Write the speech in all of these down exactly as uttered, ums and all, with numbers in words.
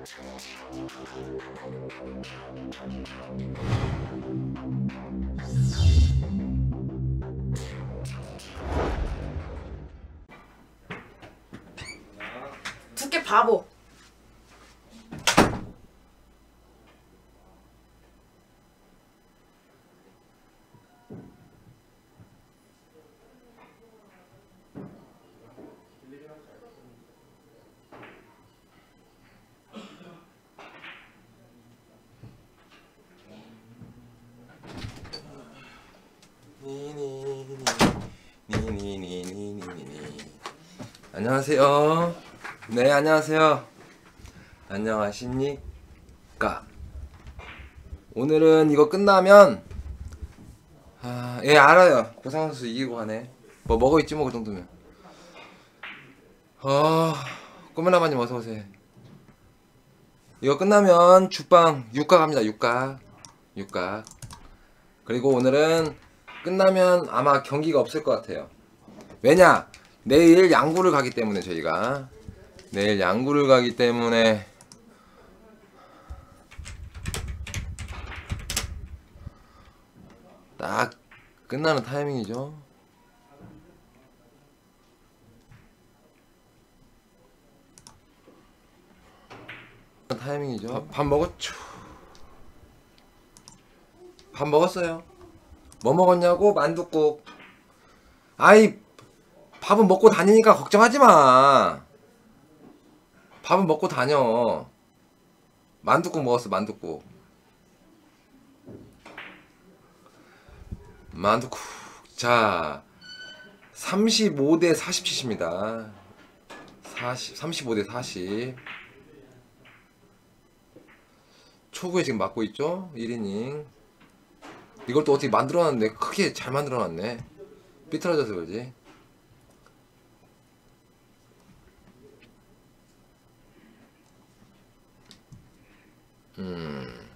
두께 바보. 안녕하세요. 네, 안녕하세요. 안녕하십니까. 오늘은 이거 끝나면 아, 예, 알아요. 고상원 선수 이기고 가네. 뭐 먹어 있지 뭐 그 정도면. 어, 꼬멜라마님 어서 오세요. 이거 끝나면 죽방 육각 갑니다. 육각. 육각. 그리고 오늘은 끝나면 아마 경기가 없을 것 같아요. 왜냐? 내일 양구를 가기 때문에 저희가 내일 양구를 가기 때문에 딱 끝나는 타이밍이죠. 타이밍이죠. 밥, 밥 먹었죠. 밥 먹었어요. 뭐 먹었냐고? 만둣국. 아이, 밥은 먹고 다니니까 걱정하지 마. 밥은 먹고 다녀. 만둣국 먹었어, 만둣국. 만둣국. 자, 삼십오 대 사십칠입니다. 사십, 삼십오 대 사십. 초구에 지금 맞고 있죠? 일 이닝. 이걸 또 어떻게 만들어놨네. 크게 잘 만들어놨네. 삐뚤어져서 그러지. 음.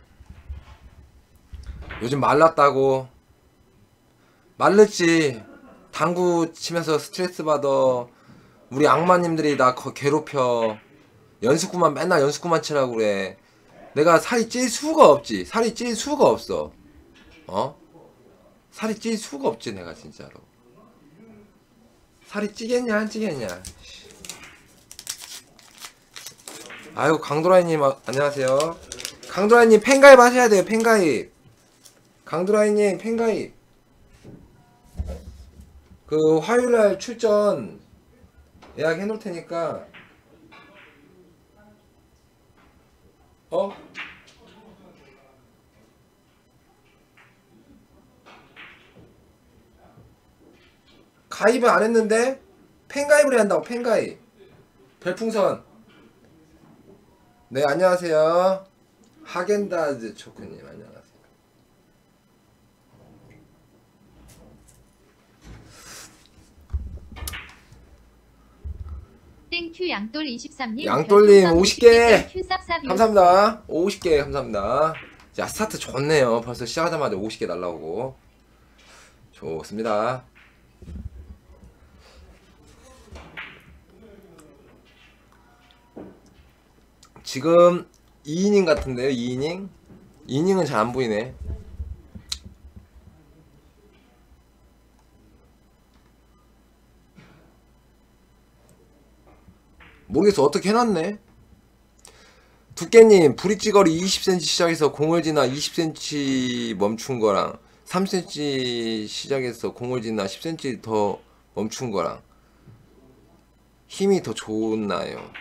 요즘 말랐다고. 말랐지. 당구 치면서 스트레스 받아. 우리 악마님들이 나 괴롭혀. 연습구만 맨날 연습구만 치라고 그래. 내가 살이 찔 수가 없지. 살이 찔 수가 없어. 어? 살이 찔 수가 없지 내가 진짜로. 살이 찌겠냐 안 찌겠냐. 아이고 강도라이님 아, 안녕하세요. 강도라이님 팬가입 하셔야 돼요. 팬가입. 강도라이님 팬가입. 그 화요일날 출전 예약 해놓을 테니까. 어? 가입을 안 했는데 팬가입을 해야 한다고. 팬가입. 별풍선. 네 안녕하세요. 하겐다즈 초크님 안녕하세요. 땡큐 양돌 이십삼님 양돌님 오십 개 감사합니다. 오십 개 감사합니다. 자 스타트 좋네요. 벌써 시작하자마자 오십 개 날라오고 좋습니다. 지금 이 이닝 같은데요. 이 이닝 이 이닝은 잘 안 보이네. 모르겠어. 어떻게 해놨네. 두께님 브릿지거리 이십 센티미터 시작해서 공을 지나 이십 센티미터 멈춘 거랑 삼 센티미터 시작해서 공을 지나 십 센티미터 더 멈춘 거랑 힘이 더 좋나요?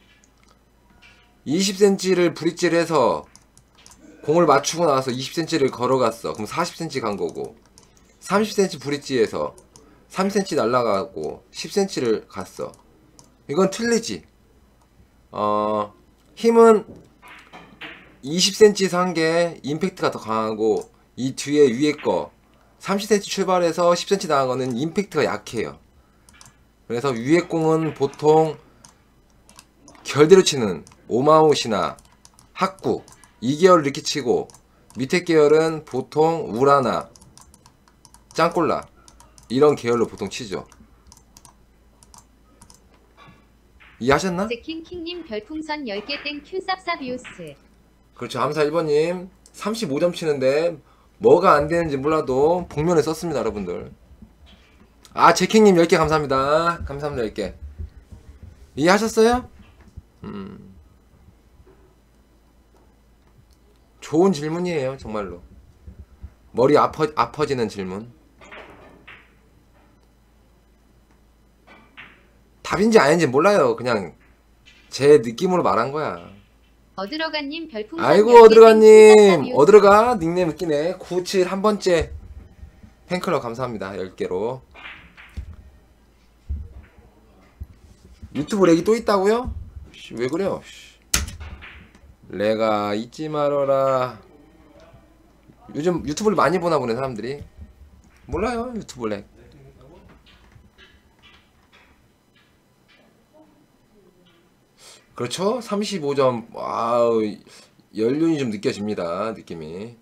이십 센티미터를 브릿지를 해서 공을 맞추고 나서 이십 센티미터를 걸어갔어. 그럼 사십 센티미터 간 거고, 삼십 센티미터 브릿지에서 삼 센티미터 날아가고 십 센티미터를 갔어. 이건 틀리지. 어, 힘은 이십 센티미터에서 한 게 임팩트가 더 강하고, 이 뒤에 위에 거 삼십 센티미터 출발해서 십 센티미터 나간 거는 임팩트가 약해요. 그래서 위에 공은 보통 결대로 치는 오마웃이나 학구 이 계열을 이렇게 치고, 밑에 계열은 보통 우라나 짱꼴라 이런 계열로 보통 치죠. 이해하셨나? 제킹킹님 별풍선 열 개 땡큐 쌉쌉이오스. 그렇죠. 함사 일 번님 삼십오 점 치는데 뭐가 안 되는지 몰라도 복면에 썼습니다, 여러분들. 아, 제킹님 열 개 감사합니다. 감사합니다, 열 개. 이해하셨어요? 음. 좋은 질문이에요, 정말로. 머리 아파, 아파지는 질문. 답인지 아닌지 몰라요. 그냥 제 느낌으로 말한 거야. 어들어가님 별풍선 아이고, 열 개 어들어가님. 땡큐 쌉쌉이오스. 어들어가 닉네임 웃기네. 구칠 한 번째 팬클럽 감사합니다. 열 개로. 유튜브 렉이 또 있다고요? 씨, 왜 그래요? 씨. 내가 잊지 말아라. 요즘 유튜브를 많이 보나 보네, 사람들이. 몰라요, 유튜브 렉. 그렇죠? 삼십오 점. 와우, 연륜이 좀 느껴집니다, 느낌이.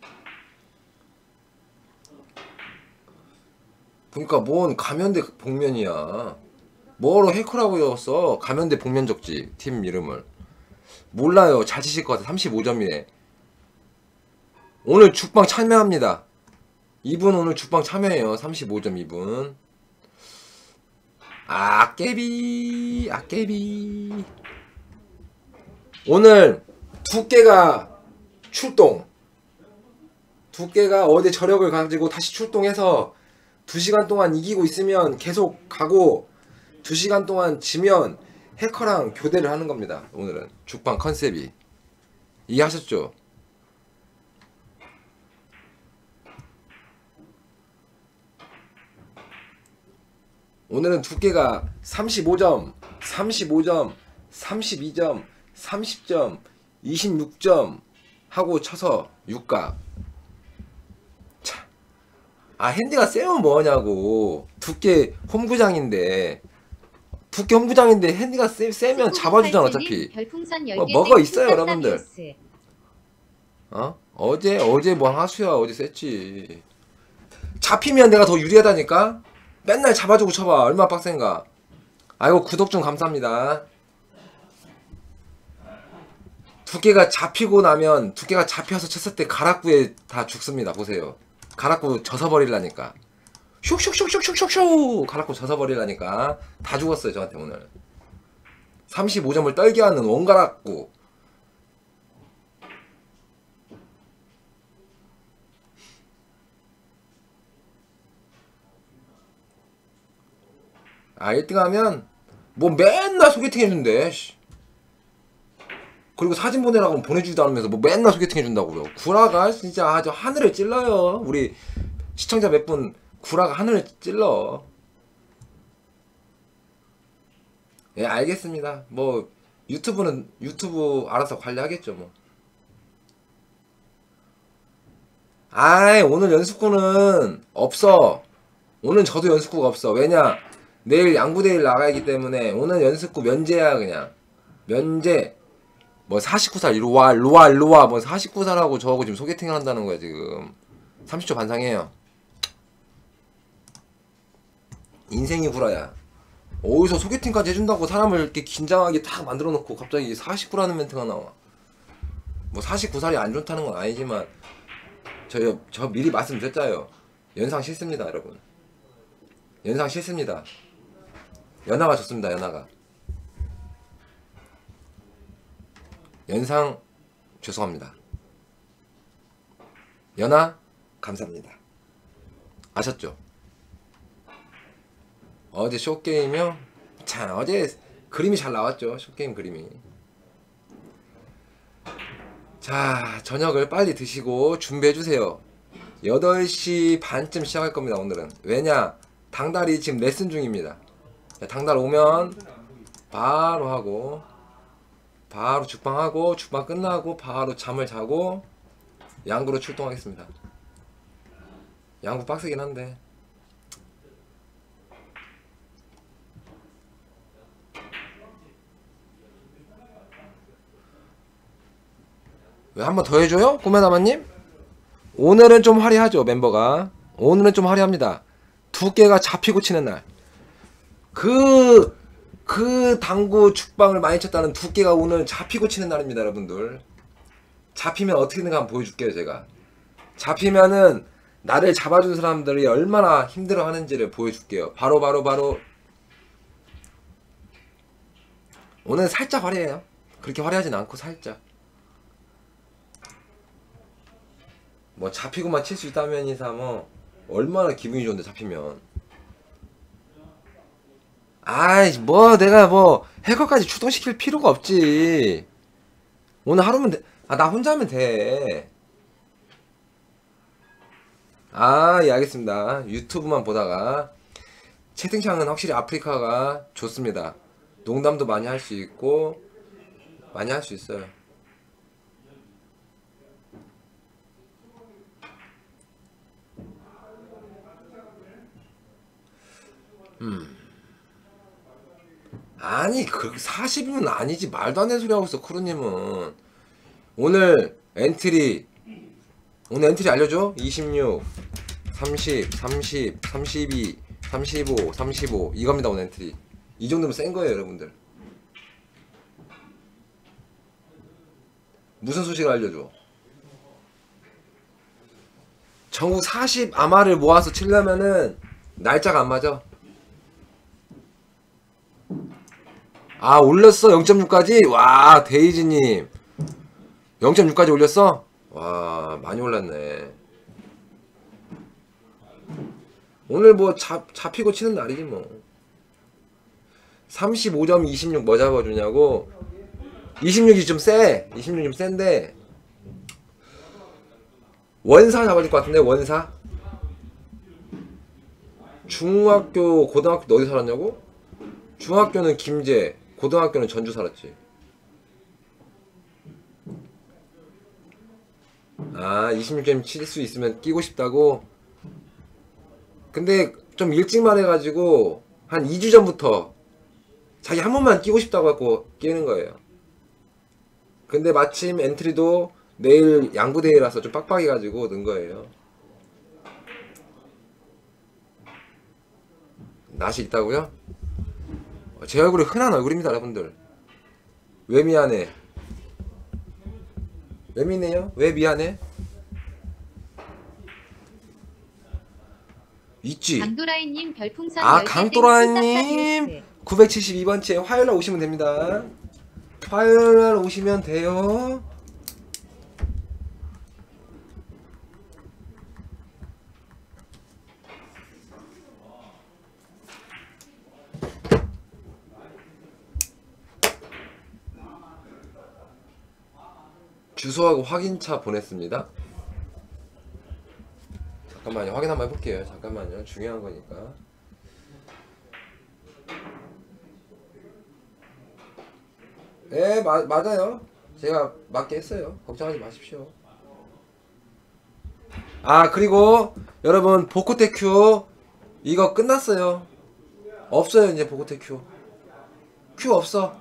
그러니까 뭔 가면대 복면이야. 뭐로 해커라고 적었어? 가면대 복면 적지, 팀 이름을. 몰라요. 잘 치실 것 같아. 삼십오 점이네. 오늘 죽방 참여합니다. 이분 오늘 죽방 참여해요. 삼십오 점 이분. 아, 깨비. 아, 깨비. 오늘 두께가 출동. 두께가 어디 저력을 가지고 다시 출동해서 두 시간 동안 이기고 있으면 계속 가고, 두 시간 동안 지면 해커랑 교대를 하는 겁니다. 오늘은 죽방 컨셉이. 이해하셨죠? 오늘은 두께가 삼십오 점, 삼십오 점, 삼십이 점, 삼십 점, 이십육 점 하고 쳐서 육각. 차. 아, 핸디가 세면 뭐하냐고. 두께 홈구장인데 두께 홈구장인데 핸디가 세, 세면 잡아주잖아, 어차피. 별풍선 뭐, 열 개 뭐가 땡큐 있어요, 여러분들. 쌉쌉이오스. 어? 어제 어제 뭐 하수야. 어제 셌지. 잡히면 내가 더 유리하다니까. 맨날 잡아주고 쳐봐. 얼마나 빡센가. 아이고, 구독 좀 감사합니다. 두께가 잡히고 나면, 두께가 잡혀서 쳤을 때 가락구에 다 죽습니다. 보세요. 가락구 젖어버리려니까. 슉슉슉슉슉슉슉 가락구 젖어버리려니까 다 죽었어요, 저한테 오늘. 삼십오 점을 떨게 하는 원가락구. 아, 일 등 하면 뭐 맨날 소개팅 해준대. 씨. 그리고 사진 보내라고 하면 보내주지도 않으면서 뭐 맨날 소개팅 해준다고요. 구라가 진짜 아주 하늘을 찔러요. 우리 시청자 몇 분 구라가 하늘을 찔러. 예, 알겠습니다. 뭐 유튜브는 유튜브 알아서 관리하겠죠 뭐. 아이, 오늘 연습구는 없어. 오늘 저도 연습구가 없어. 왜냐, 내일 양구대일 나가기 때문에 오늘 연습구 면제야. 그냥 면제. 뭐 사십구 살 이리 와 일로 와 일로 와 뭐 사십구 살하고 저하고 지금 소개팅을 한다는 거야 지금. 삼십 초 반상이에요. 인생이 구라야. 어디서 소개팅까지 해준다고 사람을 이렇게 긴장하게 탁 만들어 놓고 갑자기 사십구라는 멘트가 나와. 뭐 사십구 살이 안 좋다는 건 아니지만 저, 저 미리 말씀드렸잖아요. 연상 싫습니다, 여러분. 연상 싫습니다. 연하가 좋습니다, 연하가. 연상 죄송합니다. 연하 감사합니다. 아셨죠? 어제 쇼게임이요? 참, 어제 그림이 잘 나왔죠. 쇼게임 그림이. 자, 저녁을 빨리 드시고 준비해주세요. 여덟 시 반쯤 시작할 겁니다, 오늘은. 왜냐, 당달이 지금 레슨 중입니다. 당달 오면 바로 하고, 바로 죽방하고, 죽방 끝나고 바로 잠을 자고 양구로 출동하겠습니다. 양구 빡세긴 한데. 왜 한 번 더 해줘요? 꼬매나마님? 오늘은 좀 화려하죠, 멤버가. 오늘은 좀 화려합니다. 두께가 잡히고 치는 날. 그 그 당구 죽방을 많이 쳤다는 두께가 오늘 잡히고 치는 날입니다, 여러분들. 잡히면 어떻게 되는가 한번 보여줄게요, 제가. 잡히면은 나를 잡아준 사람들이 얼마나 힘들어 하는지를 보여줄게요. 바로 바로 바로. 오늘 살짝 화려해요. 그렇게 화려하진 않고 살짝. 뭐 잡히고만 칠 수 있다면 이사 뭐 얼마나 기분이 좋은데 잡히면. 아이 뭐 내가 뭐 해커까지 출동시킬 필요가 없지. 오늘 하루면 돼. 아 나 혼자 하면 돼. 아 예 알겠습니다. 유튜브만 보다가. 채팅창은 확실히 아프리카가 좋습니다. 농담도 많이 할 수 있고 많이 할 수 있어요. 음. 아니 그 사십이면 아니지. 말도 안 되는 소리 하고 있어 크루님은. 오늘 엔트리 오늘 엔트리 알려줘. 이십육 삼십 삼십 삼십이 삼십오 삼십오 이겁니다. 오늘 엔트리 이 정도면 센 거예요 여러분들. 무슨 소식을 알려줘. 전국 사십 아마를 모아서 치려면은 날짜가 안 맞아. 아 올렸어 영 점 육까지? 와 데이지님 영 점 육까지 올렸어? 와 많이 올랐네. 오늘 뭐 잡, 잡히고 치는 날이지 뭐. 삼십오 점 이십육 뭐 잡아주냐고. 이십육이 좀 세. 이십육이 좀 센데 원사 잡아줄 것 같은데. 원사 중학교 고등학교 너 어디 살았냐고? 중학교는 김제, 고등학교는 전주 살았지. 아 이십육 점 칠 수 있으면 끼고 싶다고? 근데 좀 일찍 말해가지고 한 이 주 전부터 자기 한 번만 끼고 싶다고 갖고 끼는 거예요. 근데 마침 엔트리도 내일 양부대회라서 좀 빡빡해가지고 넣은 거예요. 낯이 있다고요? 제 얼굴이 흔한 얼굴입니다 여러분들. 왜 미안해? 왜 미네요? 왜 미안해? 있지. 강도라이님 별풍선 아 열 개 강도라님 땡 구백칠십이 번째 화요일날 오시면 됩니다. 화요일날 오시면 돼요. 주소하고 확인차 보냈습니다. 잠깐만요. 확인 한번 해볼게요. 잠깐만요. 중요한 거니까. 예, 마, 맞아요. 제가 맞게 했어요. 걱정하지 마십시오. 아, 그리고 여러분 보코테 큐 이거 끝났어요. 없어요. 이제 보코테 큐. 큐 없어.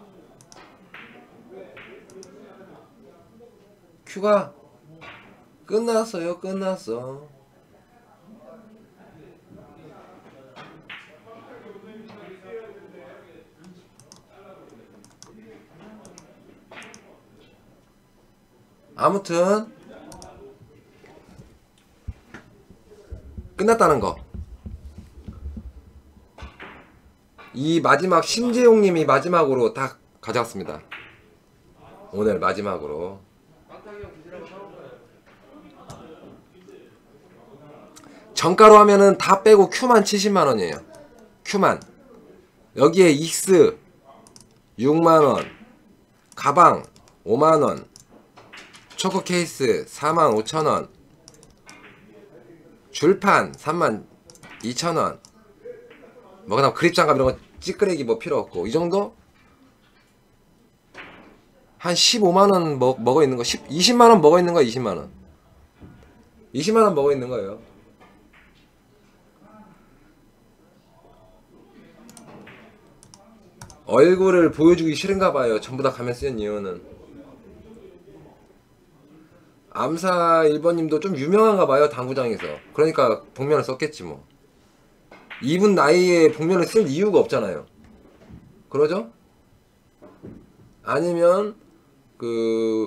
큐가 끝났어요. 끝났어. 아무튼 끝났다는 거. 이 마지막 심재용님이 마지막으로 딱 가져왔습니다. 오늘 마지막으로. 정가로 하면은 다 빼고 큐만 칠십만 원이에요. 큐만. 여기에 익스 육만 원, 가방 오만 원, 초코 케이스 사만 오천 원, 줄판 삼만 이천 원. 뭐 그다음 그립 장갑 이런 거 찌끄레기 뭐 필요 없고 이 정도? 한 십오만 원 먹, 먹어 있는 거, 십, 이십만 원 먹어 있는 거 이십만 원. 이십만 원 먹어 있는 거예요. 얼굴을 보여주기 싫은가 봐요. 전부 다 가면 쓰는 이유는. 암사 일 번님도 좀 유명한가 봐요. 당구장에서. 그러니까 복면을 썼겠지 뭐. 이분 나이에 복면을 쓸 이유가 없잖아요. 그러죠? 아니면 그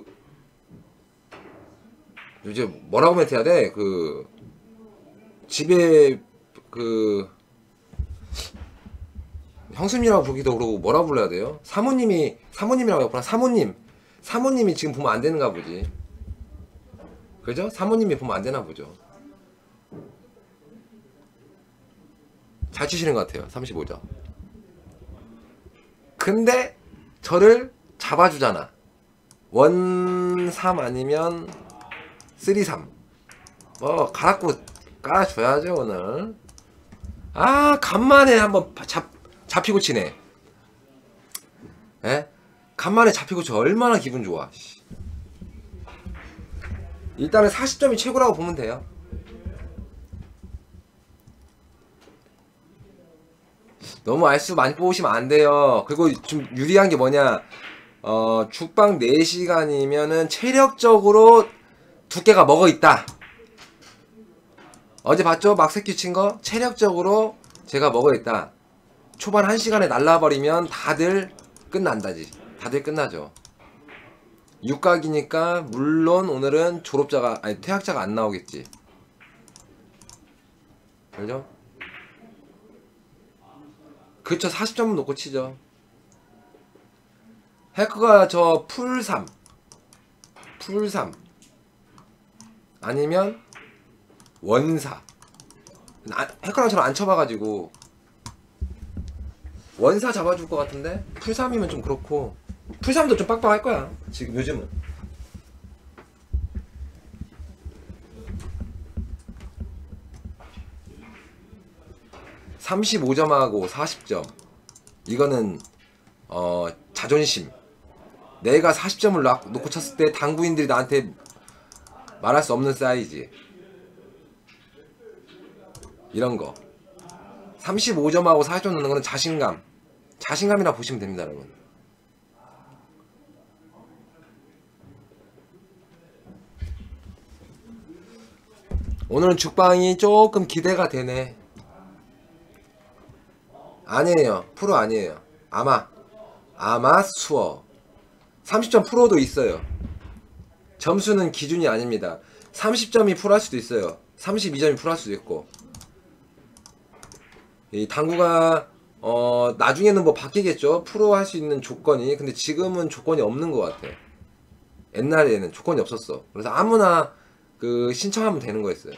이제 뭐라고 멘트해야 돼? 그 집에 그 형수님이라고 부르기도 그러고 뭐라고 불러야 돼요? 사모님이 사모님이라고 했구나. 사모님 사모님이 지금 보면 안 되는가 보지. 그죠? 사모님이 보면 안 되나 보죠. 잘 치시는 것 같아요. 삼십오 점. 근데 저를 잡아주잖아. 원 삼 아니면 쓰리 삼. 뭐 가락고 깔아줘야죠 오늘. 아 간만에 한번 잡, 잡히고 치네. 에? 간만에 잡히고 쳐. 얼마나 기분 좋아. 일단은 사십 점이 최고라고 보면 돼요. 너무 알수 많이 뽑으시면 안 돼요. 그리고 좀 유리한 게 뭐냐, 어, 죽방 네 시간이면은 체력적으로 두께가 먹어 있다. 어제 봤죠? 막새끼 친 거? 체력적으로 제가 먹어 있다. 초반 한 시간에 날라버리면 다들 끝난다지. 다들 끝나죠. 육각이니까 물론 오늘은 졸업자가, 아니 퇴학자가 안 나오겠지. 그죠? 그쵸, 사십 점은 놓고 치죠. 해커가 저 풀 삼 풀 삼 아니면 원사. 아, 해커랑 저랑 안 쳐봐가지고 원사 잡아줄 것 같은데 풀 삼이면 좀 그렇고, 풀 삼도 좀 빡빡할 거야 지금 요즘은. 삼십오 점하고 사십 점 이거는 어 자존심. 내가 사십 점을 놓고 쳤을 때 당구인들이 나한테 말할 수 없는 사이즈. 이런거 삼십오 점하고 사십 점 넣는 거는 자신감. 자신감이라 보시면 됩니다 여러분. 오늘은 죽방이 조금 기대가 되네. 아니에요. 프로 아니에요. 아마 아마 수어 삼십 점 프로도 있어요. 점수는 기준이 아닙니다. 삼십 점이 프로 할 수도 있어요. 삼십이 점이 프로 할 수도 있고. 이 당구가 어 나중에는 뭐 바뀌겠죠. 프로 할 수 있는 조건이. 근데 지금은 조건이 없는 것 같아. 옛날에는 조건이 없었어. 그래서 아무나 그 신청하면 되는 거였어요.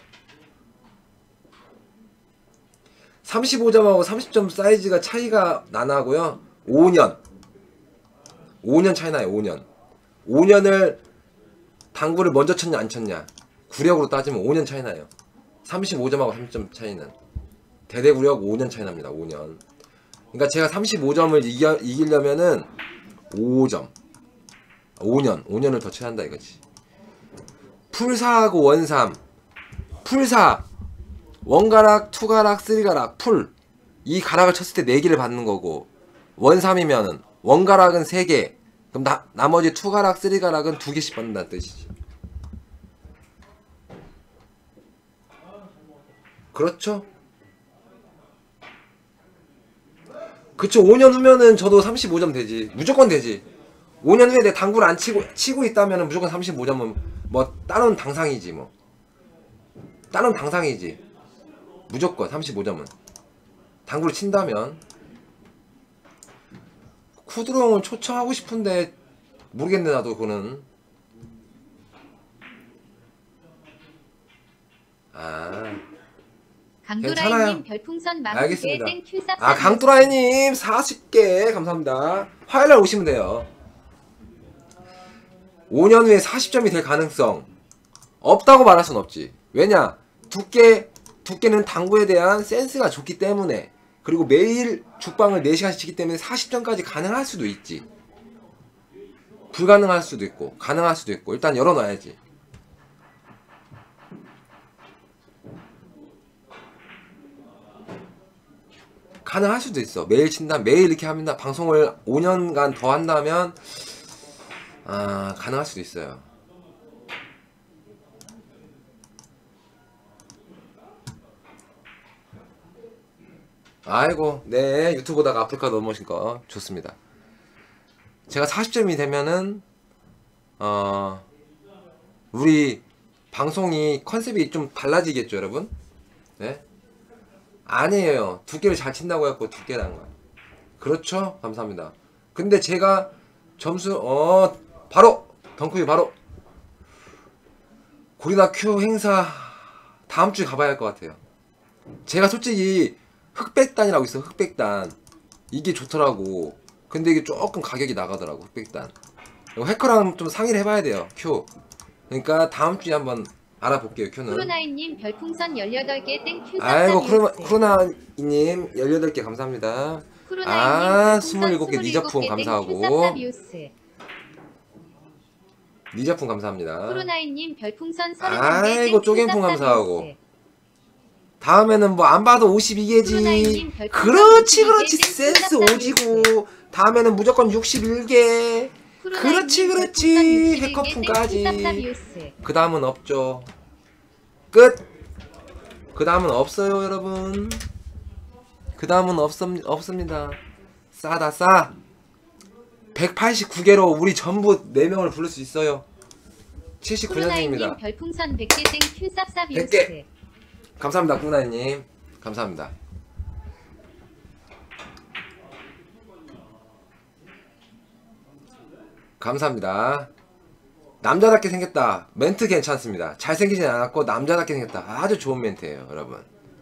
삼십오 점하고 삼십 점 사이즈가 차이가 나나고요. 오 년 오 년 차이 나요. 오 년 오 년을 당구를 먼저 쳤냐 안 쳤냐 구력으로 따지면 오 년 차이 나요. 삼십오 점하고 삼십 점 차이는 대대구력 오 년 차이 납니다. 오 년. 그러니까 제가 삼십오 점을 이겨, 이기려면은 오 점 오 년 오 년을 더 쳐야 한다 이거지. 풀사하고 원삼. 풀사 원가락, 투가락, 쓰리가락, 풀. 이 가락을 쳤을 때 네 개를 받는 거고, 원삼이면은 원가락은 세 개. 그럼 나, 나머지 투가락, 쓰리가락은 두 개씩 받는다는 뜻이지. 그렇죠? 그쵸. 오 년 후면은 저도 삼십오 점 되지. 무조건 되지. 오 년 후에 내 당구를 안 치고 치고 있다면은 무조건 삼십오 점은 뭐 따놓은 당상이지 뭐. 따놓은 당상이지. 무조건 삼십오 점은 당구를 친다면. 쿠드롱을 초청하고 싶은데 모르겠네 나도. 그거는 아 강도라이님 별풍선 알겠습니다. 땡큐 쌉. 아 강도라이님 사십 개 감사합니다. 화요일날 오시면 돼요. 오 년 후에 사십 점이 될 가능성 없다고 말할 순 없지. 왜냐, 두께 두께는 당구에 대한 센스가 좋기 때문에, 그리고 매일 죽방을 네 시간씩 치기 때문에 사십 점까지 가능할 수도 있지. 불가능할 수도 있고 가능할 수도 있고. 일단 열어놔야지. 가능할 수도 있어. 매일 친다, 매일 이렇게 합니다. 방송을 오 년간 더 한다면 아 가능할 수도 있어요. 아이고, 네, 유튜브 보다가 아프리카 넘어오신 거 좋습니다. 제가 사십 점이 되면은 어 우리 방송이 컨셉이 좀 달라지겠죠, 여러분? 네? 아니에요. 두께를 잘 친다고 해갖고 두께란 거야. 그렇죠? 감사합니다. 근데 제가 점수 어 바로 덩크유 바로 고리나 큐 행사 다음 주에 가봐야 할 것 같아요. 제가 솔직히 흑백단이라고 있어. 흑백단 이게 좋더라고. 근데 이게 조금 가격이 나가더라고. 흑백단 이거 해커랑 좀 상의를 해봐야 돼요. 큐 그러니까 다음 주에 한번 알아볼게요. 큐는 코로나이님 별풍선 열여덟 개 땡큐 아이고 쌉쌉 코로나님 열여덟 개 감사합니다. 아 스물일곱 개 니저품 감사하고 니저품 감사합니다. 코로나이님 별풍선 아이고 쪼갱풍 감사하고 다음에는 뭐 안 봐도 오십이 개지. 그렇지 그렇지 센스 오지고 다음에는 무조건 육십일 개. 그렇지 그렇지 해커풍까지. 그 다음은 없죠. 끝. 그 다음은 없어요 여러분. 그 다음은 없습, 없습니다. 싸다 싸. 백팔십구 개로 우리 전부 네 명을 부를 수 있어요. 칠십구 년생입니다. 별풍선 백 개 땡큐 쌉쌉 백 개. 감사합니다 꾸나님. 감사합니다. 감사합니다. 남자답게 생겼다. 멘트 괜찮습니다. 잘생기진 않았고 남자답게 생겼다. 아주 좋은 멘트예요 여러분.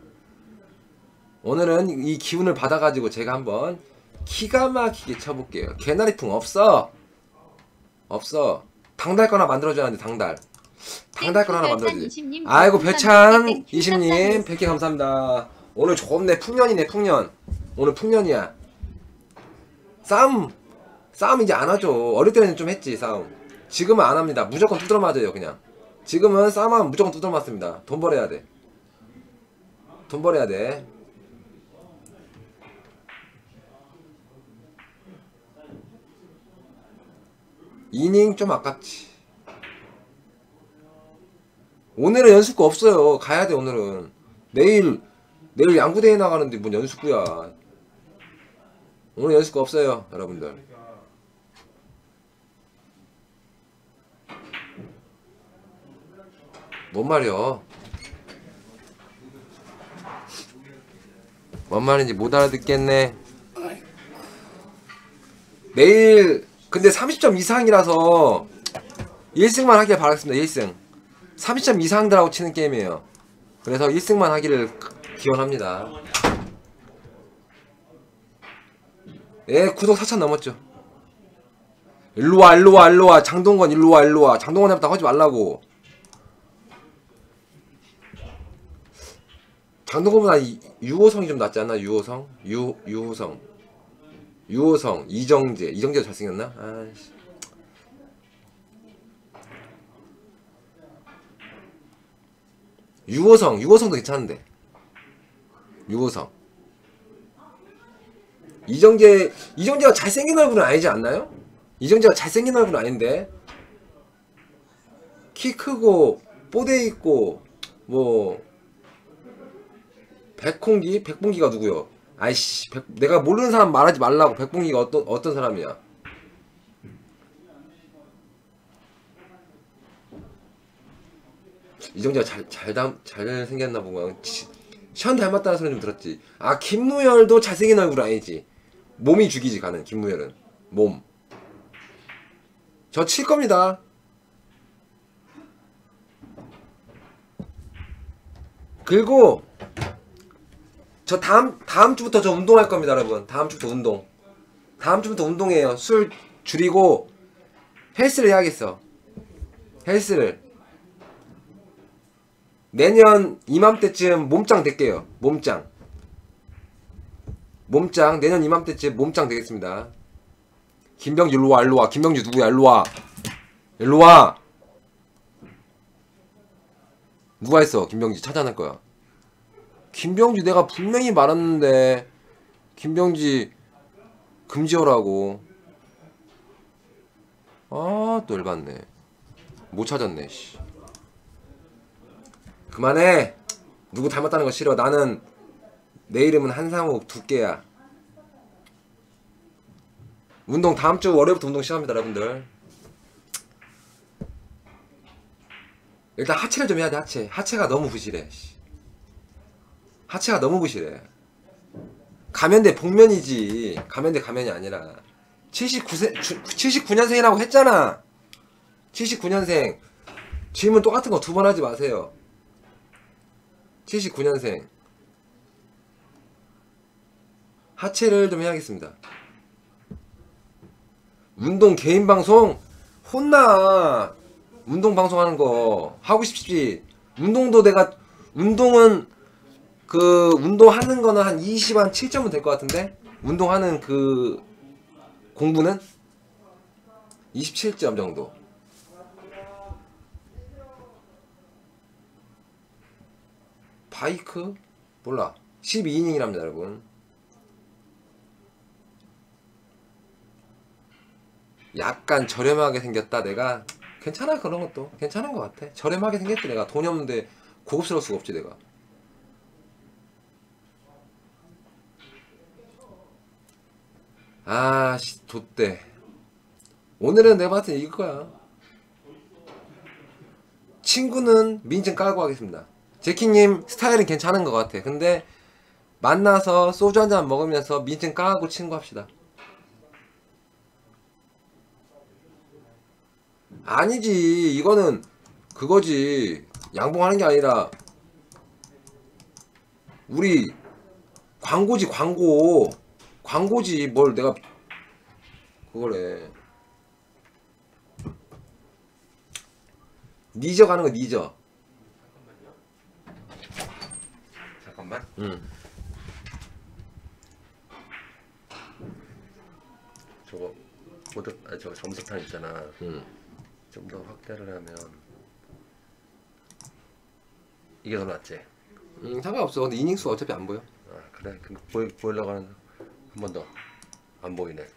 오늘은 이 기운을 받아가지고 제가 한번 기가 막히게 쳐볼게요. 개나리풍 없어. 없어. 당달 거나 만들어줘야 하는데 당달. 당달 거나 하나 만들어주지. 아이고 별찬 이십님 백 개 감사합니다. 오늘 좋네. 풍년이네 풍년. 오늘 풍년이야. 싸움 싸움 이제 안 하죠. 어릴 때는 좀 했지 싸움. 지금은 안 합니다. 무조건 두드러 맞아요 그냥. 지금은 싸움하면 무조건 두드러 맞습니다. 돈 벌어야 돼. 돈 벌어야 돼. 이닝 좀 아깝지. 오늘은 연습구 없어요. 가야돼 오늘은. 내일 내일 양구대회 나가는데 뭔 연습구야. 오늘 연습구 없어요 여러분들. 뭔 말이야. 뭔 말인지 못 알아듣겠네. 내일 근데 삼십 점 이상이라서 일 승만 하길 바라겠습니다. 일 승 삼십 점 이상들하고 치는 게임이에요. 그래서 일 승만 하기를 기원합니다. 예, 구독 사천 넘었죠. 일로와 일로와 일로와 장동건 일로와 일로와 장동건 해봤다 하지 말라고. 장동건보다 유호성이 좀 낫지 않나? 유호성? 유, 유호성 유호성 이정재 이정재가 잘생겼나? 아이씨. 유호성 유호성도 괜찮은데. 유호성 이정재 이정재가 잘생긴 얼굴은 아니지 않나요? 이정재가 잘생긴 얼굴은 아닌데 키 크고 뽀대 있고 뭐 백홍기? 백봉기가 누구요? 아이씨 백, 내가 모르는 사람 말하지 말라고. 백봉기가 어떤 어떤 사람이야? 이정재가 잘 잘 잘 생겼나 보구나. 션 닮았다는 소리 좀 들었지. 아 김무열도 잘생긴 얼굴 아니지. 몸이 죽이지 가는 김무열은 몸. 저 칠 겁니다. 그리고 저 다음 다음 주부터 저 운동할 겁니다 여러분. 다음 주부터 운동. 다음 주부터 운동해요. 술 줄이고 헬스를 해야겠어. 헬스를 내년 이맘때쯤 몸짱 될게요. 몸짱 몸짱 내년 이맘때쯤 몸짱 되겠습니다. 김병주 일로와 일로와. 김병주 누구야? 일로와 일로와. 누가 했어? 김병주 찾아낼 거야. 김병지 내가 분명히 말했는데 김병지 금지어라고. 아 또 열받네. 못 찾았네. 씨. 그만해. 누구 닮았다는 거 싫어. 나는 내 이름은 한상욱 두께야. 운동 다음주 월요일부터 운동 시작합니다 여러분들. 일단 하체를 좀 해야 돼. 하체 하체가 너무 부실해. 하체가 너무 부실해. 가면대 복면이지 가면대 가면이 아니라. 칠십구 세, 칠십구 년생이라고 했잖아. 칠십구 년생 질문 똑같은 거 두 번 하지 마세요. 칠십구 년생 하체를 좀 해야겠습니다. 운동 개인 방송 혼나. 운동 방송하는 거 하고 싶지. 운동도 내가 운동은 그 운동하는 거는 한 이십 한 칠 점은 될 것 같은데 운동하는 그 공부는 이십칠 점 정도. 바이크 몰라. 십이 이닝이랍니다 여러분. 약간 저렴하게 생겼다. 내가 괜찮아. 그런 것도 괜찮은 것 같아. 저렴하게 생겼지. 내가 돈이 없는데 고급스러울 수가 없지 내가. 아씨 좆대. 오늘은 내가 봤을 때 이길 거야. 친구는 민증 깔고 하겠습니다. 제키님 스타일은 괜찮은 것 같아. 근데 만나서 소주 한잔 먹으면서 민증 까고 친구합시다. 아니지. 이거는 그거지. 양봉하는 게 아니라 우리 광고지. 광고 광고지. 뭘 내가 그거래. 니저 가는 거 니저. 잠깐만. 응. 저거 모두 아 저거 점수판 있잖아. 응. 좀 더 확대를 하면 이게 더 낫지. 음, 상관없어. 근데 이닝수가 어차피 안 보여. 아 그래. 그 보이 보이려고 하는 한 번 더 안 보이네.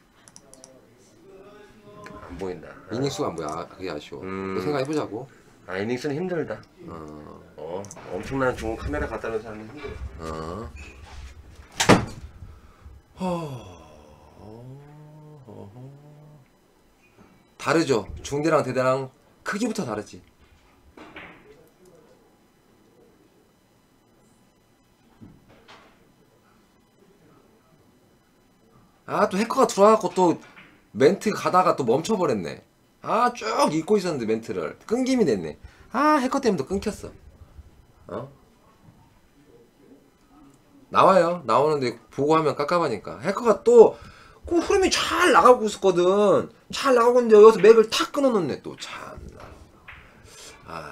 안 보인다. 아, 이닝수가 안 보여. 아, 그게 아쉬워. 음. 또 생각해보자고. 아 이닝스는 힘들다. 어. 어 엄청난 좋은 카메라 갖다 놓은 사람은 힘들어. 어. 다르죠. 중대랑 대대랑 크기부터 다르지. 아, 또 해커가 들어와갖고 또 멘트 가다가 또 멈춰버렸네. 아, 쭉 읽고 있었는데 멘트를 끊김이 됐네. 아, 해커 때문에 또 끊겼어. 어? 나와요. 나오는데 보고 하면 깝깝하니까. 해커가 또 그 흐름이 잘 나가고 있었거든. 잘 나가고 있는데 여기서 맥을 탁 끊어놓네 또. 참나. 아.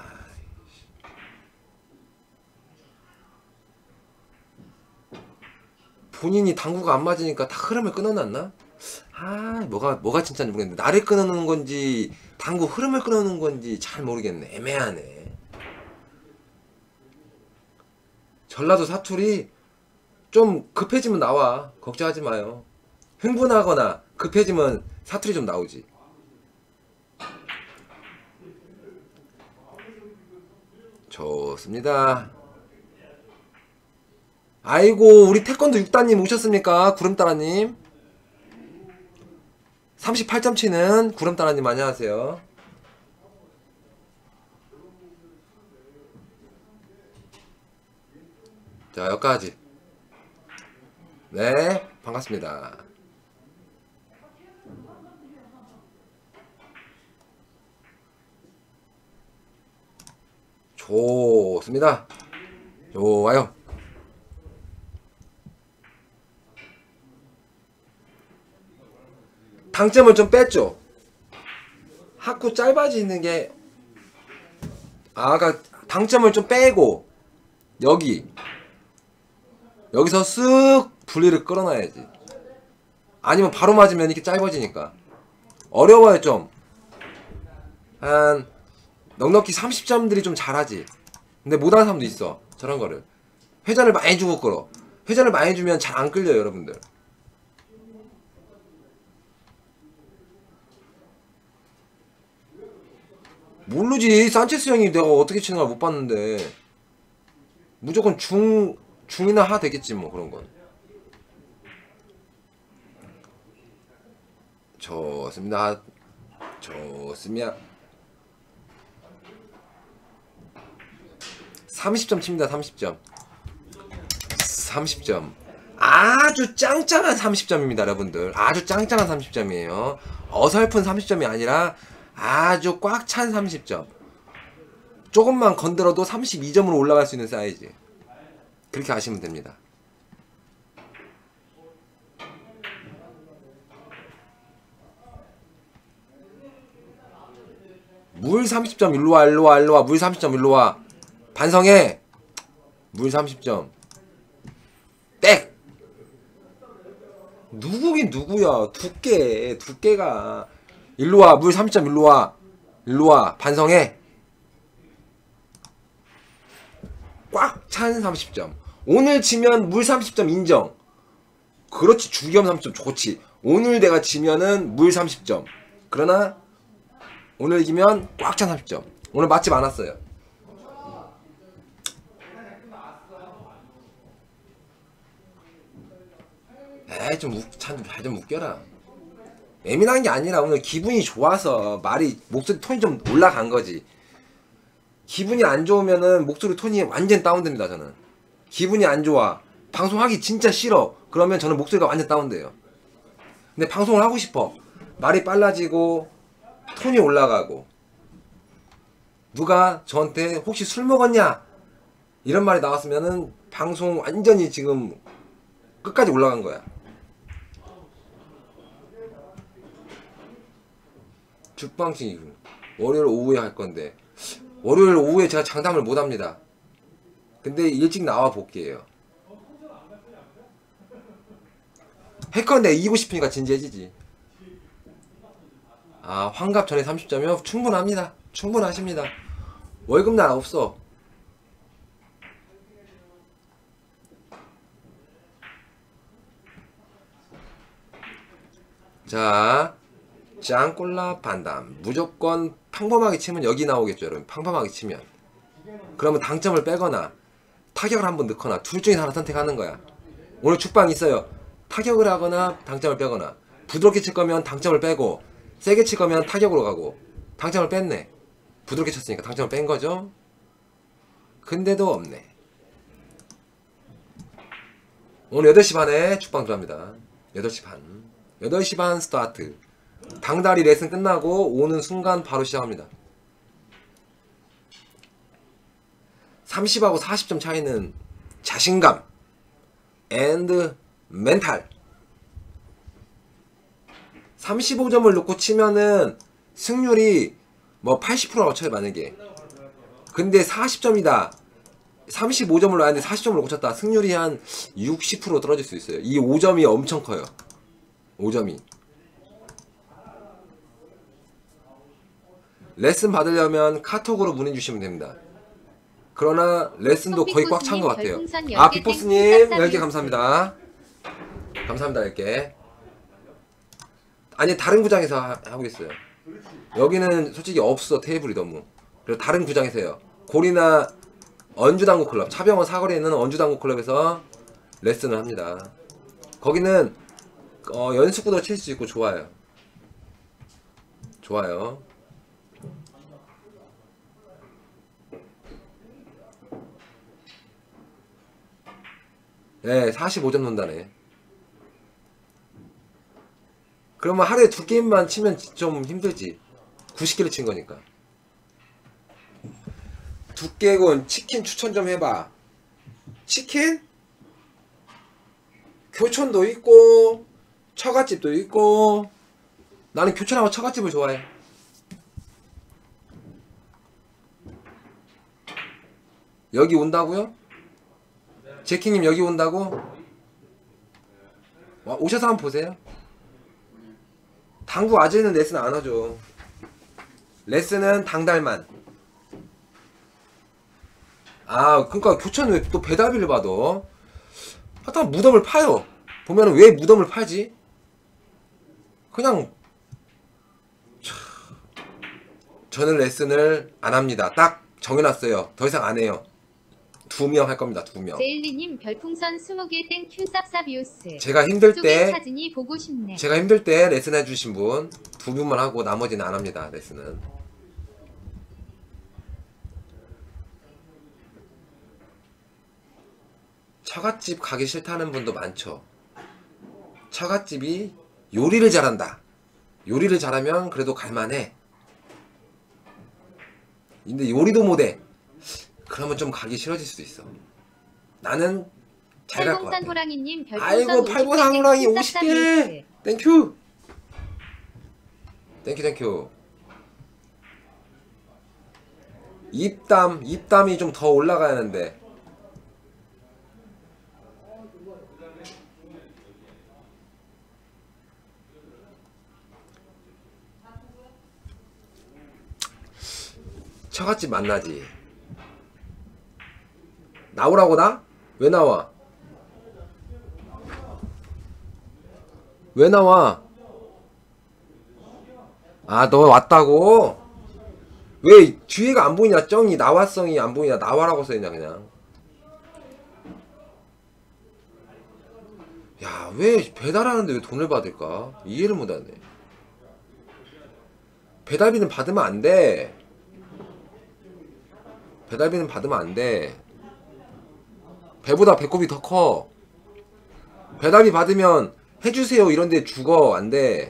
본인이 당구가 안 맞으니까 다 흐름을 끊어놨나? 아, 뭐가 뭐가 진짜인지 모르겠는데 나를 끊어놓는 건지 당구 흐름을 끊어놓는 건지 잘 모르겠네. 애매하네. 전라도 사투리 좀 급해지면 나와. 걱정하지 마요. 흥분하거나 급해지면 사투리 좀 나오지. 좋습니다. 아이고, 우리 태권도 육 단님 오셨습니까? 구름따라님. 삼십팔 점 치는 구름따라님 안녕하세요. 자, 여기까지. 네, 반갑습니다. 좋습니다. 좋아요. 당점을 좀 뺐죠. 하쿠 짧아지는 게 아까 당점을 좀 빼고 여기 여기서 쓱 분리를 끌어놔야지. 아니면 바로 맞으면 이렇게 짧아지니까 어려워요. 좀 한 넉넉히 삼십 점들이 좀 잘하지. 근데 못하는 사람도 있어. 저런 거를 회전을 많이 주고 끌어. 회전을 많이 주면 잘 안 끌려요 여러분들. 모르지. 산체스 형이 내가 어떻게 치는 걸 못 봤는데 무조건 중 중이나 하 되겠지 뭐 그런 건. 좋습니다. 좋습니다. 삼십 점 칩니다. 삼십 점. 삼십 점. 아주 짱짱한 삼십 점입니다, 여러분들. 아주 짱짱한 삼십 점이에요. 어설픈 삼십 점이 아니라 아주 꽉 찬 삼십 점. 조금만 건드려도 삼십이 점으로 올라갈 수 있는 사이즈. 그렇게 아시면 됩니다. 물 삼십 점 일로와 일로와 일로와. 물 삼십 점 일로와. 반성해. 물 삼십 점 땡. 누구긴 누구야. 두께 두께가. 일로와. 물 삼십 점 일로와 일로와. 반성해. 꽉 찬 삼십 점. 오늘 지면 물 삼십 점 인정. 그렇지. 주겸 삼십 점 좋지. 오늘 내가 지면은 물 삼십 점. 그러나 오늘 이기면 꽉 찬 삼십 점. 오늘 맛집 안 왔어요. 에이 좀 웃, 참, 좀 웃겨라. 예민한 게 아니라 오늘 기분이 좋아서 말이 목소리 톤이 좀 올라간 거지. 기분이 안 좋으면은 목소리 톤이 완전 다운됩니다. 저는 기분이 안 좋아, 방송하기 진짜 싫어, 그러면 저는 목소리가 완전 다운돼요. 근데 방송을 하고 싶어, 말이 빨라지고 톤이 올라가고 누가 저한테 혹시 술 먹었냐 이런 말이 나왔으면은 방송 완전히 지금 끝까지 올라간 거야. 죽방치 월요일 오후에 할 건데 월요일 오후에 제가 장담을 못 합니다. 근데 일찍 나와 볼게요. 해커인데 이기고 싶으니까 진지해지지. 아, 환갑 전에 삼십 점이요? 충분합니다. 충분하십니다. 월급날 없어. 자, 짱콜라 반담. 무조건 평범하게 치면 여기 나오겠죠, 여러분. 평범하게 치면. 그러면 당점을 빼거나 타격을 한번 넣거나 둘 중에 하나 선택하는 거야. 오늘 축방 있어요. 타격을 하거나 당점을 빼거나. 부드럽게 칠 거면 당점을 빼고, 세게 칠 거면 타격으로 가고. 당점을 뺐네. 부드럽게 쳤으니까 당점을 뺀 거죠. 근데도 없네. 오늘 여덟 시 반에 축방 들어갑니다. 여덟 시 반. 여덟 시 반 스타트. 당다리 레슨 끝나고 오는 순간 바로 시작합니다. 삼십하고 사십 점 차이는 자신감 앤드 멘탈. 삼십오 점을 놓고 치면은 승률이 뭐 팔십 퍼센트라고 쳐요, 만약에. 근데 사십 점이다. 삼십오 점을 놨는데 사십 점을 놓고 쳤다. 승률이 한 육십 퍼센트 떨어질 수 있어요. 이 오 점이 엄청 커요. 오 점이. 레슨 받으려면 카톡으로 문의 주시면 됩니다. 그러나 레슨도 거의 꽉 찬 것 같아요. 아, 빅보스님 열 개 감사합니다. 감사합니다. 열 개. 아니, 다른 구장에서 하, 하고 있어요. 여기는 솔직히 없어, 테이블이 너무. 그리고 다른 구장에서 해요. 고리나 언주당구 클럽, 차병원 사거리에 있는 언주당구 클럽에서 레슨을 합니다. 거기는 어, 연습구도 칠 수 있고 좋아요. 좋아요. 네, 사십오 점 논다네. 그러면 하루에 두 게임만 치면 좀 힘들지. 구십 개를 친 거니까. 두께군 치킨 추천 좀 해봐. 치킨? 교촌도 있고 처갓집도 있고. 나는 교촌하고 처갓집을 좋아해. 여기 온다고요? 제키님 여기 온다고? 와, 오셔서 한번 보세요. 당구 아재는 레슨 안 하죠. 레슨은 당달만. 아, 그니까 교촌은 왜 또 배달비를 받아? 하여튼 무덤을 파요. 보면은 왜 무덤을 팔지? 그냥 차... 저는 레슨을 안 합니다. 딱 정해놨어요. 더 이상 안 해요. 두 명 할 겁니다. 두 명. 제일리님 별풍선 스무 개 땡 큐 쌉쌉이오스. 제가 힘들 때 사진이 보고 싶네. 제가 힘들 때 레슨 해주신 분 두 분만 하고 나머지는 안 합니다. 레슨은. 처갓집 가기 싫다는 분도 많죠. 처갓집이 요리를 잘한다. 요리를 잘하면 그래도 갈만해. 근데 요리도 못해. 그러면 좀 가기 싫어질 수도 있어. 나는 잘 갈 것 같아. 팔공산 호랑이님 별풍선 아이고 팔공산 호랑이 오십 개 땡큐 땡큐 땡큐. 입담 입담이 좀 더 올라가야 하는데. 처갓집 만나지. 나오라고 나? 왜 나와? 왜 나와? 아, 너 왔다고? 왜 뒤에가 안 보이냐? 정이 나와성이 안 보이냐? 나와라고 써있냐 그냥. 야, 왜 배달하는데 왜 돈을 받을까? 이해를 못하네. 배달비는 받으면 안 돼. 배달비는 받으면 안 돼. 배보다 배꼽이 더 커. 배달비 받으면 해주세요 이런데 죽어. 안 돼.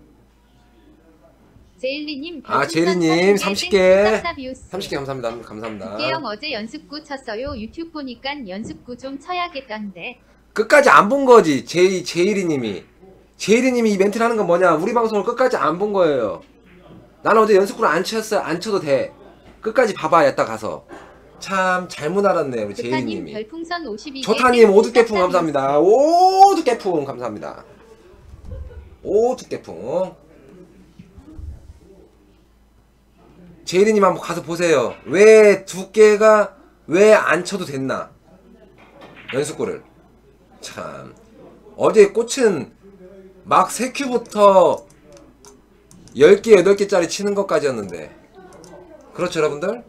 제일리님 아, 제일리님 삼십 개 삼십 개 감사합니다. 감사합니다. 국계영 어제 연습구 쳤어요. 유튜브 보니까 연습구 좀 쳐야겠던데. 끝까지 안 본 거지. 제이, 제일이님이 제일이님이 이 멘트를 하는 건 뭐냐. 우리 방송을 끝까지 안 본 거예요. 나는 어제 연습구를 안 쳤어. 안 쳐도 돼. 끝까지 봐봐. 야따 가서. 참 잘못 알았네 우리 제이님이. 별풍선 오십이 개 조타님 오두깨풍 감사합니다. 오두깨풍 감사합니다. 오두깨풍. 제이님 한번 가서 보세요. 왜 두께가 왜 안 쳐도 됐나 연습구를. 참 어제 꽃은 막 세 큐부터 열 개 여덟 개짜리 치는 것까지였는데. 그렇죠 여러분들?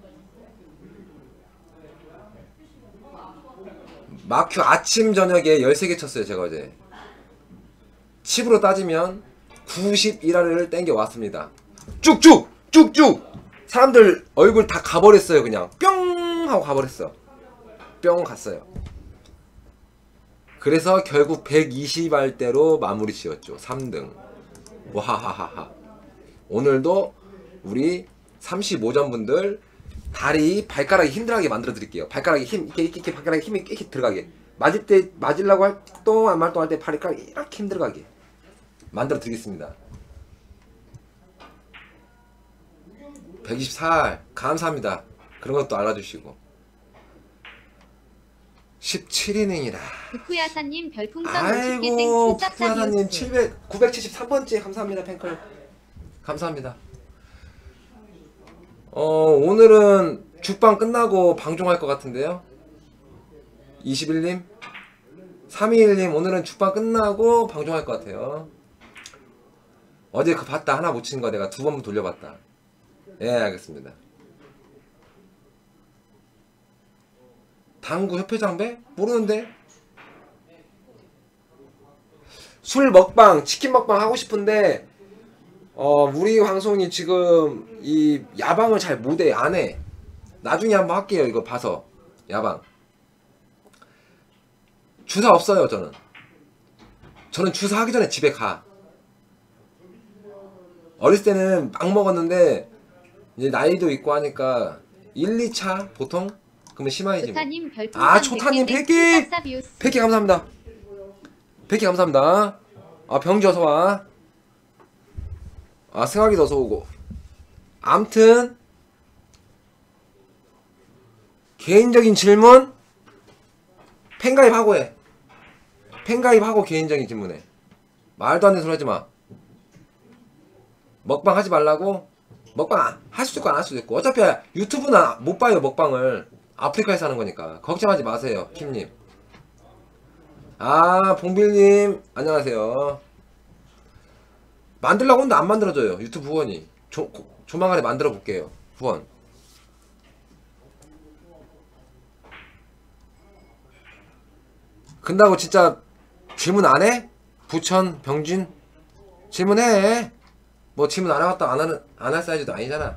마큐 아침 저녁에 열세 개 쳤어요 제가 어제. 칩으로 따지면 구십일 알을 땡겨 왔습니다. 쭉쭉 쭉쭉. 사람들 얼굴 다 가버렸어요. 그냥 뿅 하고 가버렸어. 뿅 갔어요. 그래서 결국 백이십 알대로 마무리 지었죠. 삼 등. 와하하하하. 오늘도 우리 삼십오 점 분들 다리 발가락이 힘들게 만들어 드릴게요. 발가락이 힘 이렇게 이렇게, 이렇게 발가락에 힘이 이렇게 들어가게. 맞을 때 맞으려고 할 동안 말 동안 할 때 발가락이 이렇게 힘들어가게 만들어 드리겠습니다. 백이십사 알 감사합니다. 그런 것도 알아주시고. 십칠 이닝이라. 부쿠야사님 별풍선 오십 개 땡 아이고 큐 부쿠야사님 쌉쌉이오스. 구백칠십삼 번째 감사합니다. 팬클 감사합니다. 어 오늘은 죽방 끝나고 방종할 것 같은데요. 이십일 님 삼이일 님 오늘은 죽방 끝나고 방종할 것 같아요. 어제 그 봤다. 하나 못 친 거 내가 두 번 돌려봤다. 예 알겠습니다. 당구 협회장배? 모르는데. 술 먹방 치킨 먹방 하고 싶은데 어 우리 방송이 지금 이 야방을 잘 못해. 안해. 나중에 한번 할게요. 이거 봐서 야방. 주사 없어요. 저는 저는 주사 하기 전에 집에 가. 어렸을 때는 막 먹었는데 이제 나이도 있고 하니까 일, 이 차 보통? 그러면 심하이지 뭐. 아 초타님 백 개 백 개 감사합니다. 백 개 감사합니다. 아 병지 어서와. 아 승학이도 어서오고. 암튼 개인적인 질문 팬가입하고 해. 팬가입하고 개인적인 질문해. 말도 안 되는 소리 하지마. 먹방 하지 말라고? 먹방 할 수도 있고 안 할 수도 있고. 어차피 유튜브는 못 봐요 먹방을. 아프리카에서 하는 거니까 걱정하지 마세요. 킴님. 아 봉빌님 안녕하세요. 만들라고 하는데 안 만들어져요. 유튜브 후원이. 조, 조만간에 만들어 볼게요. 후원. 근다고 진짜 질문 안 해? 부천 병진 질문해. 뭐 질문 안 하겠다 안 하는 안 할 사이즈도 아니잖아.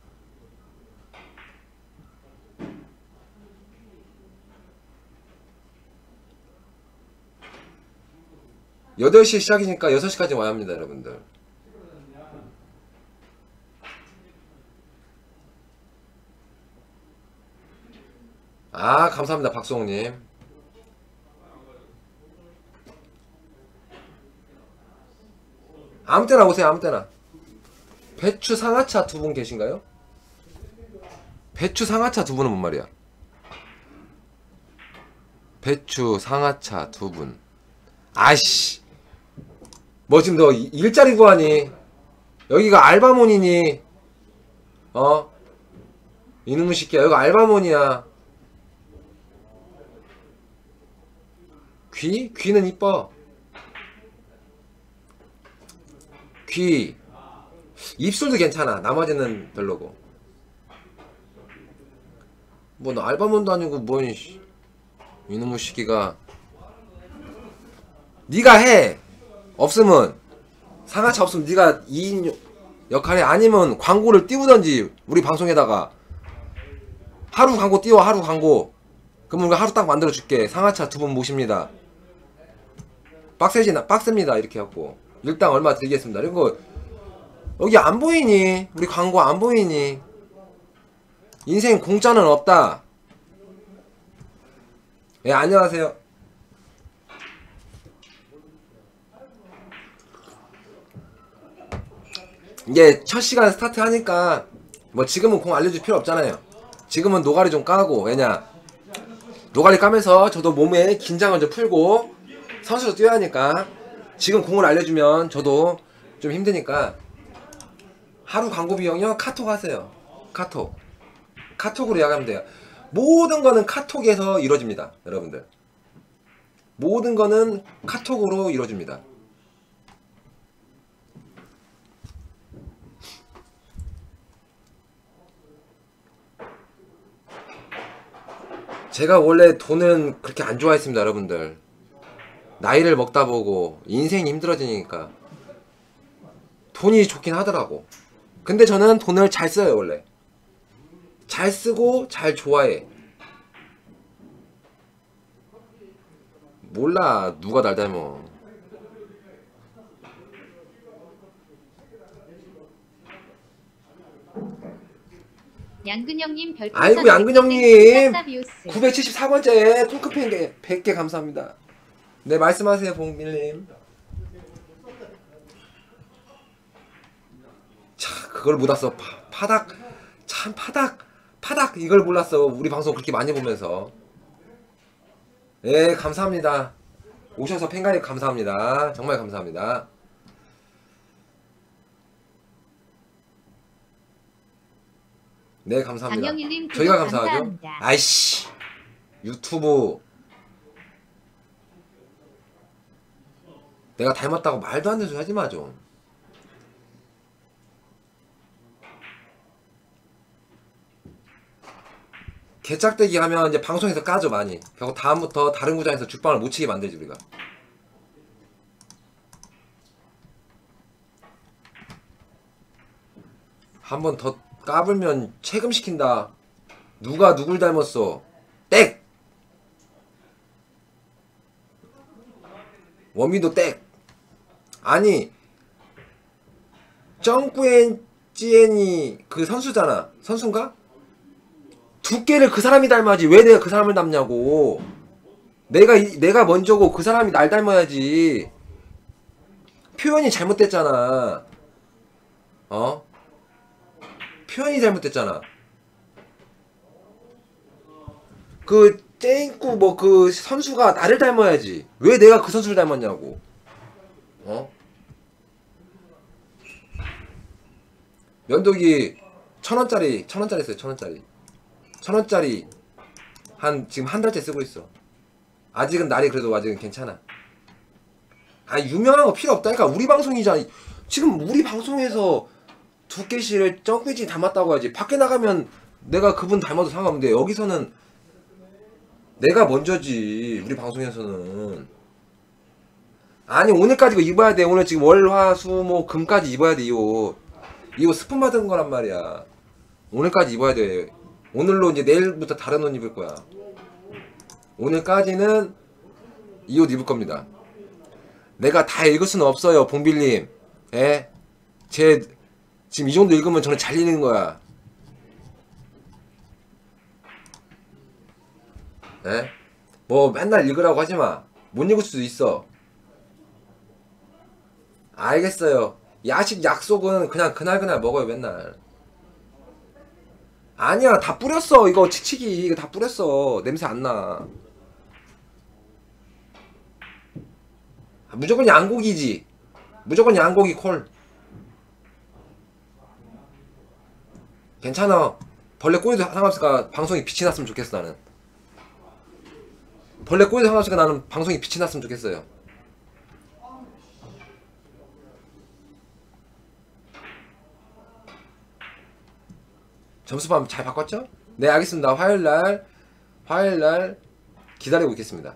여덟 시 시작이니까 여섯 시까지 와야 합니다, 여러분들. 아, 감사합니다, 박수홍님. 아무 때나 오세요, 아무 때나. 배추 상하차 두 분 계신가요? 배추 상하차 두 분은 뭔 말이야? 배추 상하차 두 분. 아이씨. 뭐 지금 너 일자리 구하니? 여기가 알바몬이니? 어? 이놈의 새끼야, 여기 알바몬이야. 귀? 귀는 이뻐. 귀. 입술도 괜찮아. 나머지는 별로고. 뭐 너 알바몬도 아니고 뭐 이놈의 새끼가. 네가 해. 없으면 상하차 없으면 네가 이인 역할에 아니면 광고를 띄우던지 우리 방송에다가 하루 광고 띄워. 하루 광고. 그럼 우리가 하루 딱 만들어줄게. 상하차 두 분 모십니다. 빡세지 나 빡셉니다. 이렇게 해갖고 일당 얼마 드리겠습니다. 그리고 여기 안 보이니? 우리 광고 안 보이니? 인생 공짜는 없다. 예, 안녕하세요. 이게 첫 시간 스타트 하니까 뭐 지금은 공 알려줄 필요 없잖아요. 지금은 노가리 좀 까고, 왜냐 노가리 까면서 저도 몸에 긴장을 좀 풀고 선수로 뛰어야 하니까 지금 공을 알려주면 저도 좀 힘드니까 하루 광고 비용이요? 카톡 하세요. 카톡. 카톡으로 예약하면 돼요. 모든 거는 카톡에서 이루어집니다. 여러분들. 모든 거는 카톡으로 이루어집니다. 제가 원래 돈은 그렇게 안 좋아했습니다, 여러분들. 나이를 먹다 보고 인생이 힘들어지니까 돈이 좋긴 하더라고. 근데 저는 돈을 잘 써요, 원래. 잘 쓰고 잘 좋아해. 몰라, 누가 날 닮어. 양근영님 별풍선 아이고, 양근영님 사비우스. 구백칠십사 번째 통크팬 백 개 감사합니다. 네, 말씀하세요, 봉밀님. 차, 그걸 못 왔어. 파, 파닥. 참, 파닥. 파닥. 이걸 몰랐어. 우리 방송 그렇게 많이 보면서. 예, 감사합니다. 오셔서 팬가입 감사합니다. 정말 감사합니다. 네, 감사합니다. 강영일님 저희가 구독 감사하죠. 감사합니다. 아이씨, 유튜브 내가 닮았다고 말도 안 되는 소리 하지마 좀. 개짝대기 하면 이제 방송에서 까죠, 많이. 결국 다음부터 다른 구장에서 죽방을 못 치게 만들지, 우리가. 한 번 더 까불면 책임시킨다. 누가 누굴 닮았어? 땡! 워미도 땡! 아니, 정꾸엔찌엔이 그 선수잖아. 선수인가? 두께를 그 사람이 닮아야지. 왜 내가 그 사람을 닮냐고. 내가 이, 내가 먼저고 그 사람이 날 닮아야지. 표현이 잘못됐잖아. 어? 표현이 잘못됐잖아. 그 땡꾸 뭐 그 선수가 나를 닮아야지. 왜 내가 그 선수를 닮았냐고. 어? 면도기 천원짜리 천원짜리 써요. 천원짜리 천원짜리 한 지금 한 달째 쓰고 있어. 아직은 날이 그래도 아직은 괜찮아. 아, 유명한 거 필요 없다니까. 우리 방송이잖아. 지금 우리 방송에서 두께씨를 정규지 닮았다고 하지. 밖에 나가면 내가 그분 닮아도 상관없는데 여기서는 내가 먼저지 우리 방송에서는. 아니 오늘까지 이거 입어야 돼. 오늘 지금 월, 화, 수, 목, 금까지 입어야 돼. 이 옷 이 옷 스폰 받은 거란 말이야. 오늘까지 입어야 돼. 오늘로 이제 내일부터 다른 옷 입을 거야. 오늘까지는 이 옷 입을 겁니다. 내가 다 읽을 수는 없어요, 봉빌님. 예? 제 지금 이 정도 읽으면 저는 잘 읽는 거야. 예? 뭐 맨날 읽으라고 하지 마. 못 읽을 수도 있어. 알겠어요. 야식 약속은 그냥 그날그날 먹어요, 맨날. 아니야, 다 뿌렸어. 이거 치치기 이거 다 뿌렸어. 냄새 안 나. 무조건 양고기지. 무조건 양고기 콜. 괜찮아. 벌레 꼬리도 상관없으니까 방송이 빛이 났으면 좋겠어. 나는 벌레 꼬리도 상관없으니까 나는 방송이 빛이 났으면 좋겠어요. 점수밤 잘 바꿨죠? 네, 알겠습니다. 화요일날 화요일날 기다리고 있겠습니다.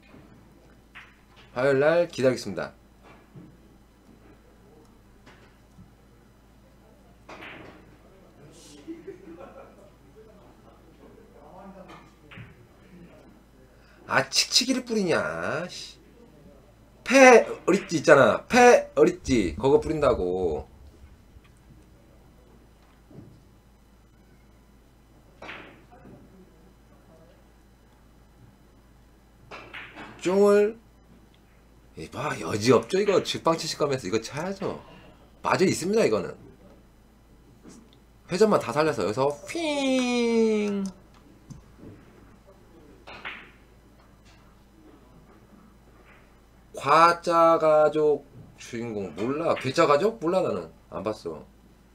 화요일날 기다리겠습니다. 아, 칙칙이를 뿌리냐? 페 어릿지 있잖아. 페 어릿지 그거 뿌린다고. 쫑을 봐, 여지없죠. 이거 직방 칠십 가면서 이거 차야죠. 맞아 있습니다. 이거는 회전만 다 살려서 여기서 휘잉. 과자가족 주인공 몰라. 괴짜가족? 몰라. 나는 안 봤어.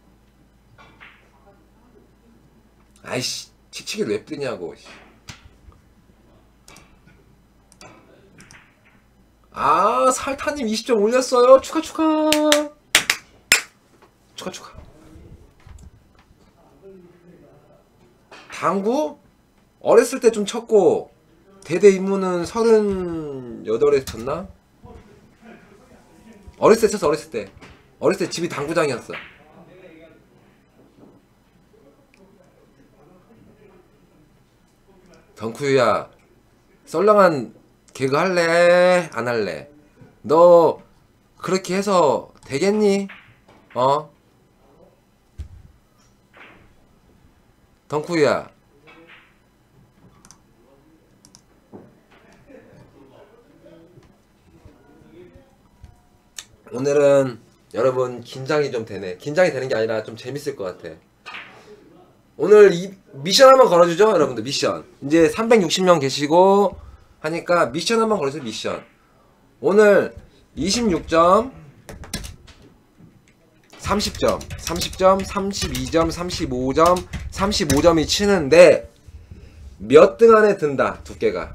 아이씨, 칙칙이를 왜 뿌리냐고. 아, 살타님 이십 점 올렸어요. 축하 축하 축하 축하. 당구? 어렸을 때 좀 쳤고 대대 임무는 서른여덟에 쳤나? 어렸을 때 쳤어. 어렸을 때 어렸을 때 집이 당구장이었어. 덩쿠야, 썰렁한 개그 할래? 안 할래? 너 그렇게 해서 되겠니? 어? 덩쿠야, 오늘은 여러분 긴장이 좀 되네. 긴장이 되는 게 아니라 좀 재밌을 것 같아. 오늘 이 미션 한번 걸어주죠, 여러분들. 미션 이제 삼백육십 명 계시고 하니까 미션 한번 걸어주세요. 미션 오늘 이십육 점, 삼십 점, 삼십 점, 삼십이 점, 삼십오 점, 삼십오 점이 치는데 몇 등 안에 든다. 두께가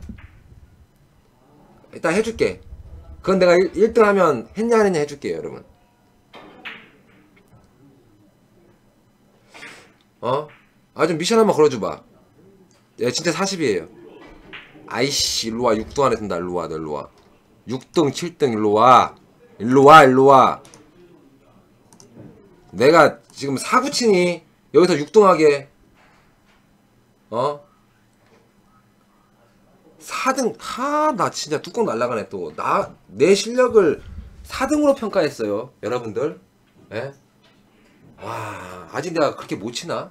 일단 해줄게. 그건 내가 일 등 하면 했냐 안 했냐 해줄게요, 여러분. 어? 아, 좀 미션 한번 걸어줘봐. 야, 진짜 사십이에요. 아이씨, 일로와. 육 등 안에 든다. 일로와, 너 일로와. 육 등, 칠 등 일로와. 일로와, 일로와. 내가 지금 사구 치니 여기서 육 등 하게. 어? 사 등. 하, 나 진짜 뚜껑 날라가네 또. 나, 내 실력을 사 등으로 평가했어요, 여러분들. 예? 와, 아직 내가 그렇게 못 치나?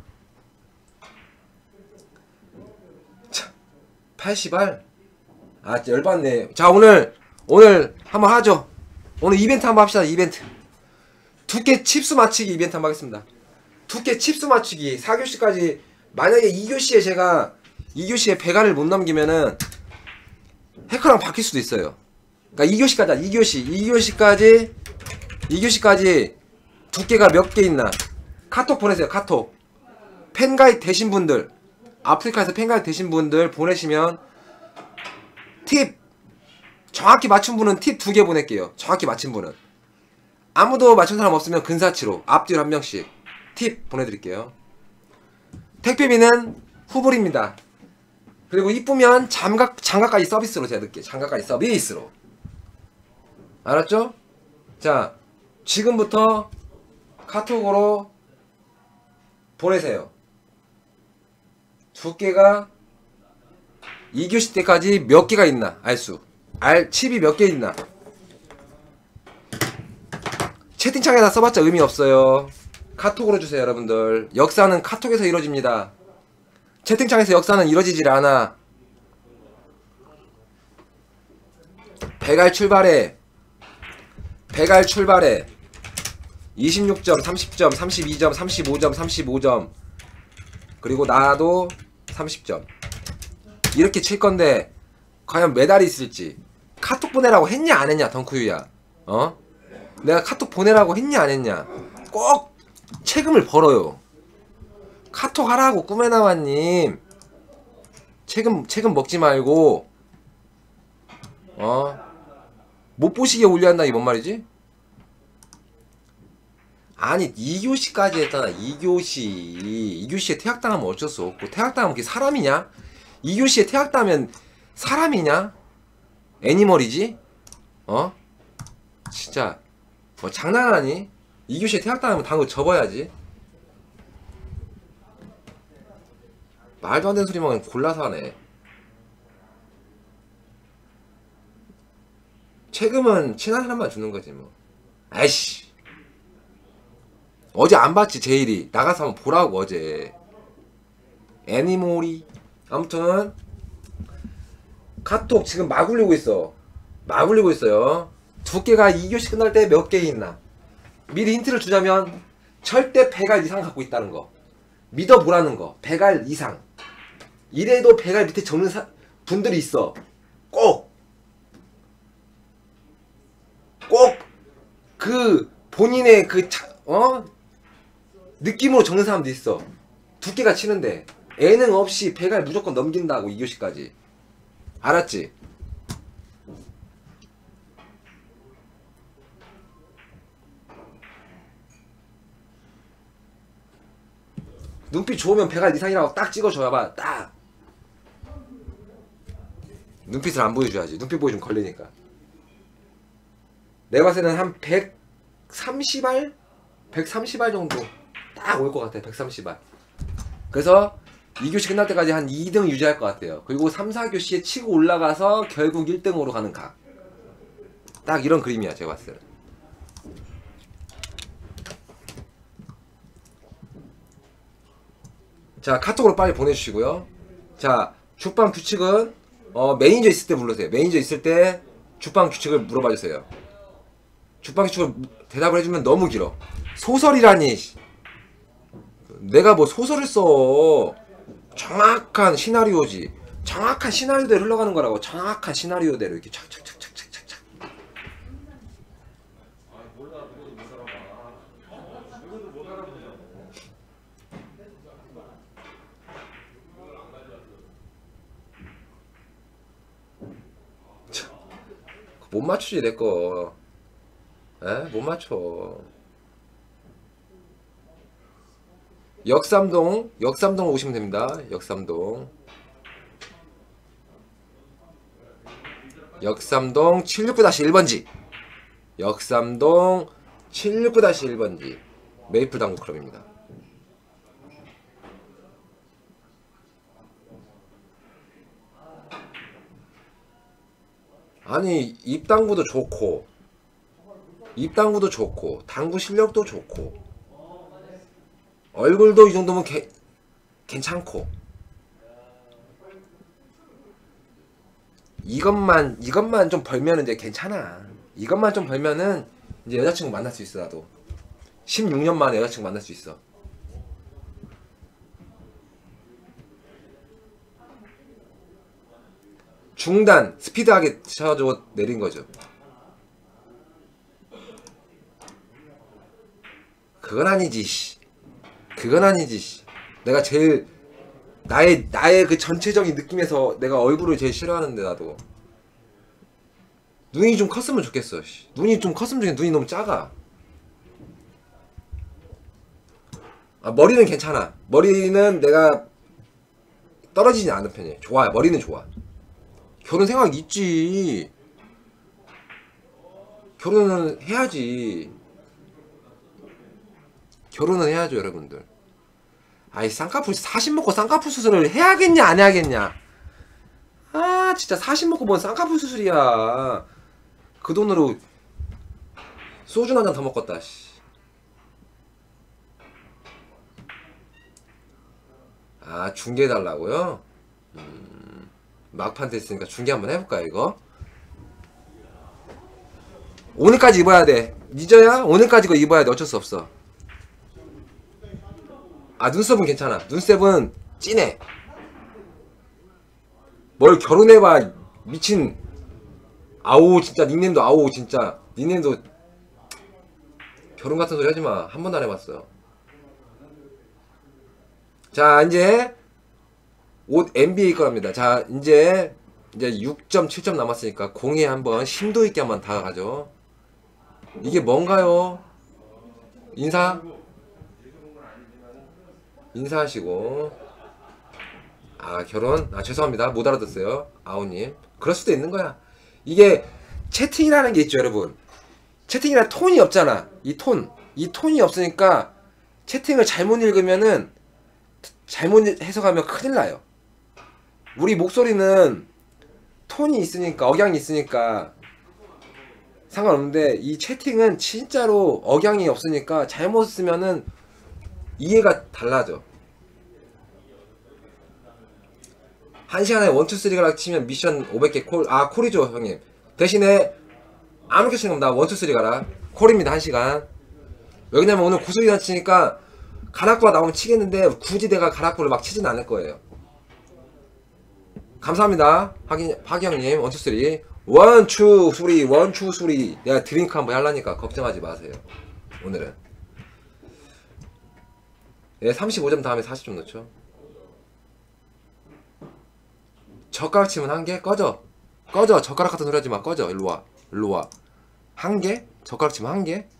참, 팔십 알? 아, 열받네. 자, 오늘, 오늘 한번 하죠. 오늘 이벤트 한번 합시다. 이벤트. 두께 칩수 맞추기 이벤트 한번 하겠습니다. 두께 칩수 맞추기. 사 교시까지, 만약에 이 교시에 제가, 이 교시에 배가를 못 넘기면은, 해커랑 바뀔 수도 있어요. 그니까 이 교시까지, 이 교시, 이 교시까지, 이 교시까지 두께가 몇 개 있나. 카톡 보내세요. 카톡. 팬가입 되신 분들, 아프리카에서 팬가입 되신 분들 보내시면 팁 정확히 맞춘 분은 팁 두 개 보낼게요. 정확히 맞춘 분은. 아무도 맞춘 사람 없으면 근사치로 앞뒤로 한 명씩 팁 보내드릴게요. 택배비는 후불입니다. 그리고 이쁘면 장갑, 장갑까지 서비스로 제가 넣을게요. 장갑까지 서비스로. 알았죠? 자, 지금부터 카톡으로 보내세요. 두께가 이 교시 때까지 몇 개가 있나 알수. 알 칩이 몇 개 있나. 채팅창에다 써봤자 의미 없어요. 카톡으로 주세요 여러분들. 역사는 카톡에서 이루어집니다. 채팅창에서 역사는 이루어지질 않아. 배갈 출발해. 배갈 출발해. 이십육 점, 삼십 점, 삼십이 점, 삼십오 점, 삼십오 점. 그리고 나도 삼십 점. 이렇게 칠 건데 과연 메달이 있을지. 카톡 보내라고 했냐 안 했냐 덩크유야. 어? 내가 카톡 보내라고 했냐 안 했냐. 꼭 책임을 벌어요. 카톡 하라고 꾸메나와님. 책임 책임 먹지 말고 어? 못 보시게 올려한다 이 뭔 말이지? 아니 이 교시까지 했잖아. 이 교시 이 교시에 퇴학당하면 어쩔 수 없고. 퇴학당하면 그게 사람이냐? 이 교시에 퇴학당하면 사람이냐? 애니멀이지? 어? 진짜 뭐 장난하니? 이 교시에 퇴학당하면 당구 접어야지. 말도 안 되는 소리만 골라서 하네. 책임은 친한 사람만 주는 거지 뭐. 아이씨. 어제 안 봤지 제일이. 나가서 한번 보라고 어제. 애니몰이. 아무튼 카톡 지금 막 울리고 있어. 막 울리고 있어요. 두께가 이 교시 끝날 때 몇 개 있나. 미리 힌트를 주자면 절대 배갈 이상 갖고 있다는 거. 믿어보라는 거. 배갈 이상. 이래도 배갈 밑에 적는 사, 분들이 있어. 꼭! 꼭! 그 본인의 그 차, 어? 느낌으로 적는 사람도 있어. 두께가 치는데 예능 없이 배갈 무조건 넘긴다고 이 교시까지. 알았지? 눈빛 좋으면 배갈 이상이라고 딱 찍어줘봐. 딱. 눈빛을 안 보여줘야지. 눈빛 보여주면 걸리니까. 내가 봤을 때는 한 백삼십 알? 백삼십 알 정도 딱 올 것 같아. 백삼십 알. 그래서 이 교시 끝날 때까지 한 이 등 유지할 것 같아요. 그리고 삼, 사 교시에 치고 올라가서 결국 일 등으로 가는 각. 딱 이런 그림이야 제가 봤을 때는. 자, 카톡으로 빨리 보내주시고요. 자, 죽방 규칙은 어, 매니저 있을 때 불러주세요. 매니저 있을 때 죽방 규칙을 물어봐주세요. 죽방 규칙을 대답을 해주면 너무 길어. 소설이라니. 내가 뭐 소설을 써. 정확한 시나리오지. 정확한 시나리오대로 흘러가는 거라고. 정확한 시나리오대로 이렇게 착착착착착착. 못 맞추지 내거. 에? 못 맞춰. 역삼동 역삼동 오시면 됩니다. 역삼동 역삼동 칠육구 일 번지. 역삼동 칠육구 일 번지 메이플 당구 클럽입니다. 아니 입당구도 좋고 입당구도 좋고 당구 실력도 좋고 얼굴도 이 정도면 개, 괜찮고 이것만 이것만 좀 벌면은 이제 괜찮아. 이것만 좀 벌면은 이제 여자친구 만날 수 있어. 나도 십육 년 만에 여자친구 만날 수 있어. 중단 스피드하게 쳐가지고 내린 거죠. 그건 아니지. 씨. 그건 아니지. 씨. 내가 제일 나의 나의 그 전체적인 느낌에서 내가 얼굴을 제일 싫어하는데 나도 눈이 좀 컸으면 좋겠어. 씨. 눈이 좀 컸으면 좋겠어. 눈이 너무 작아. 아, 머리는 괜찮아. 머리는 내가 떨어지지 않은 편이에요. 좋아요. 머리는 좋아. 결혼 생각 있지. 결혼은 해야지. 결혼은 해야죠, 여러분들. 아이, 쌍꺼풀, 사십 먹고 쌍꺼풀 수술을 해야겠냐, 안 해야겠냐. 아, 진짜 사십 먹고 뭔 쌍꺼풀 수술이야. 그 돈으로 소주 한 잔 더 먹겠다, 씨. 아, 중계해달라고요? 음, 막판 됐으니까 중계 한번 해볼까요, 이거? 오늘까지 입어야 돼. 늦어야? 오늘까지 이거 입어야 돼. 어쩔 수 없어. 아, 눈썹은 괜찮아. 눈썹은 진해. 뭘 결혼해봐. 미친. 아오, 진짜 닉네임도 아오, 진짜. 닉네임도 결혼 같은 소리 하지마. 한 번도 안 해봤어. 자, 이제 옷 엔비에이 거랍니다. 자, 이제 이제 육 점 칠 점 남았으니까 공에 한번 심도 있게 한번 다가가죠. 이게 뭔가요? 인사? 인사하시고. 아, 결혼? 아, 죄송합니다. 못 알아듣었어요. 아오님. 그럴 수도 있는 거야. 이게 채팅이라는 게 있죠, 여러분. 채팅이란 톤이 없잖아. 이 톤. 이 톤이 없으니까 채팅을 잘못 읽으면은, 잘못 해석하면 큰일 나요. 우리 목소리는 톤이 있으니까, 억양이 있으니까 상관없는데, 이 채팅은 진짜로 억양이 없으니까 잘못 쓰면은 이해가 달라져. 한 시간에 원, 투, 쓰리가 치면 미션 오백 개 콜. 아, 콜이죠, 형님. 대신에 아무렇게 치는 겁니다. 원, 투, 쓰리 가라. 콜입니다, 한 시간. 왜냐면 오늘 구슬이나 치니까 가락구가 나오면 치겠는데 굳이 내가 가락구를 막 치진 않을 거예요. 감사합니다. 하기, 하기 형님. 원, 투, 쓰리. 원, 투, 쓰리. 원, 투, 쓰리. 내가 드링크 한번 하려니까 걱정하지 마세요. 오늘은. 예, 삼십오 점 다음에 사십 점 넣죠. 젓가락 치면 한 개? 꺼져. 꺼져. 젓가락 같은 소리 하지 마. 꺼져. 일로와. 일로와. 한 개? 젓가락 치면 한 개?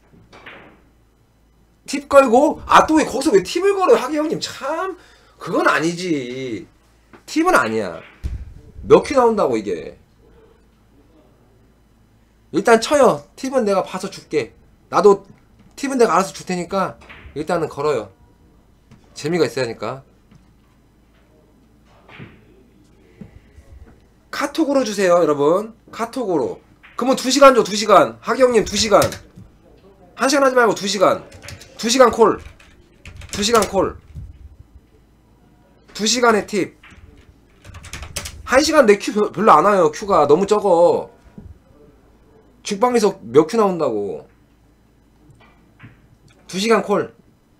팁 걸고? 아, 또 왜 거기서 왜 팁을 걸어요? 하기 형님 참. 그건 아니지. 팁은 아니야. 몇 큐 나온다고 이게. 일단 쳐요. 팁은 내가 봐서 줄게. 나도 팁은 내가 알아서 줄 테니까 일단은 걸어요. 재미가 있어야 하니까. 카톡으로 주세요, 여러분. 카톡으로. 그러면 두 시간 줘, 두 시간. 하기 형님 두 시간. 한 시간 하지 말고 두 시간. 두 시간 콜. 두 시간 콜. 두 시간의 팁. 한 시간 내 큐 별로 안 와요, 큐가. 너무 적어. 죽방에서 몇 큐 나온다고. 두 시간 콜.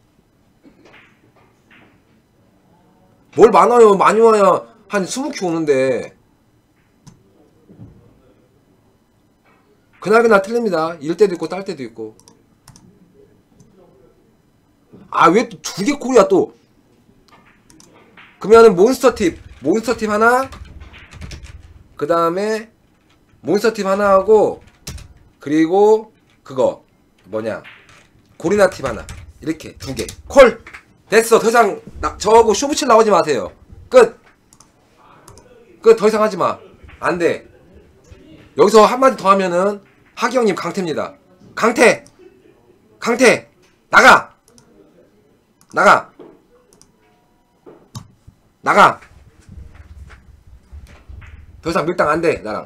뭘 많아요. 많이 와야 한 이십 큐 오는데. 그날그날 틀립니다. 일 때도 있고 딸 때도 있고. 아, 왜 또 두 개 콜이야 또. 그러면은 몬스터 팁. 몬스터 팁 하나. 그 다음에 몬스터 팁 하나 하고, 그리고 그거 뭐냐, 고리나 팁 하나. 이렇게 두 개 콜. 됐어. 더 이상 나, 저하고 쇼부칠 나오지 마세요. 끝. 끝. 더 이상 하지마. 안돼. 여기서 한마디 더 하면은 하기 형님 강태입니다. 강태. 강태. 나가. 나가. 나가. 더 이상 밀당 안돼. 나랑.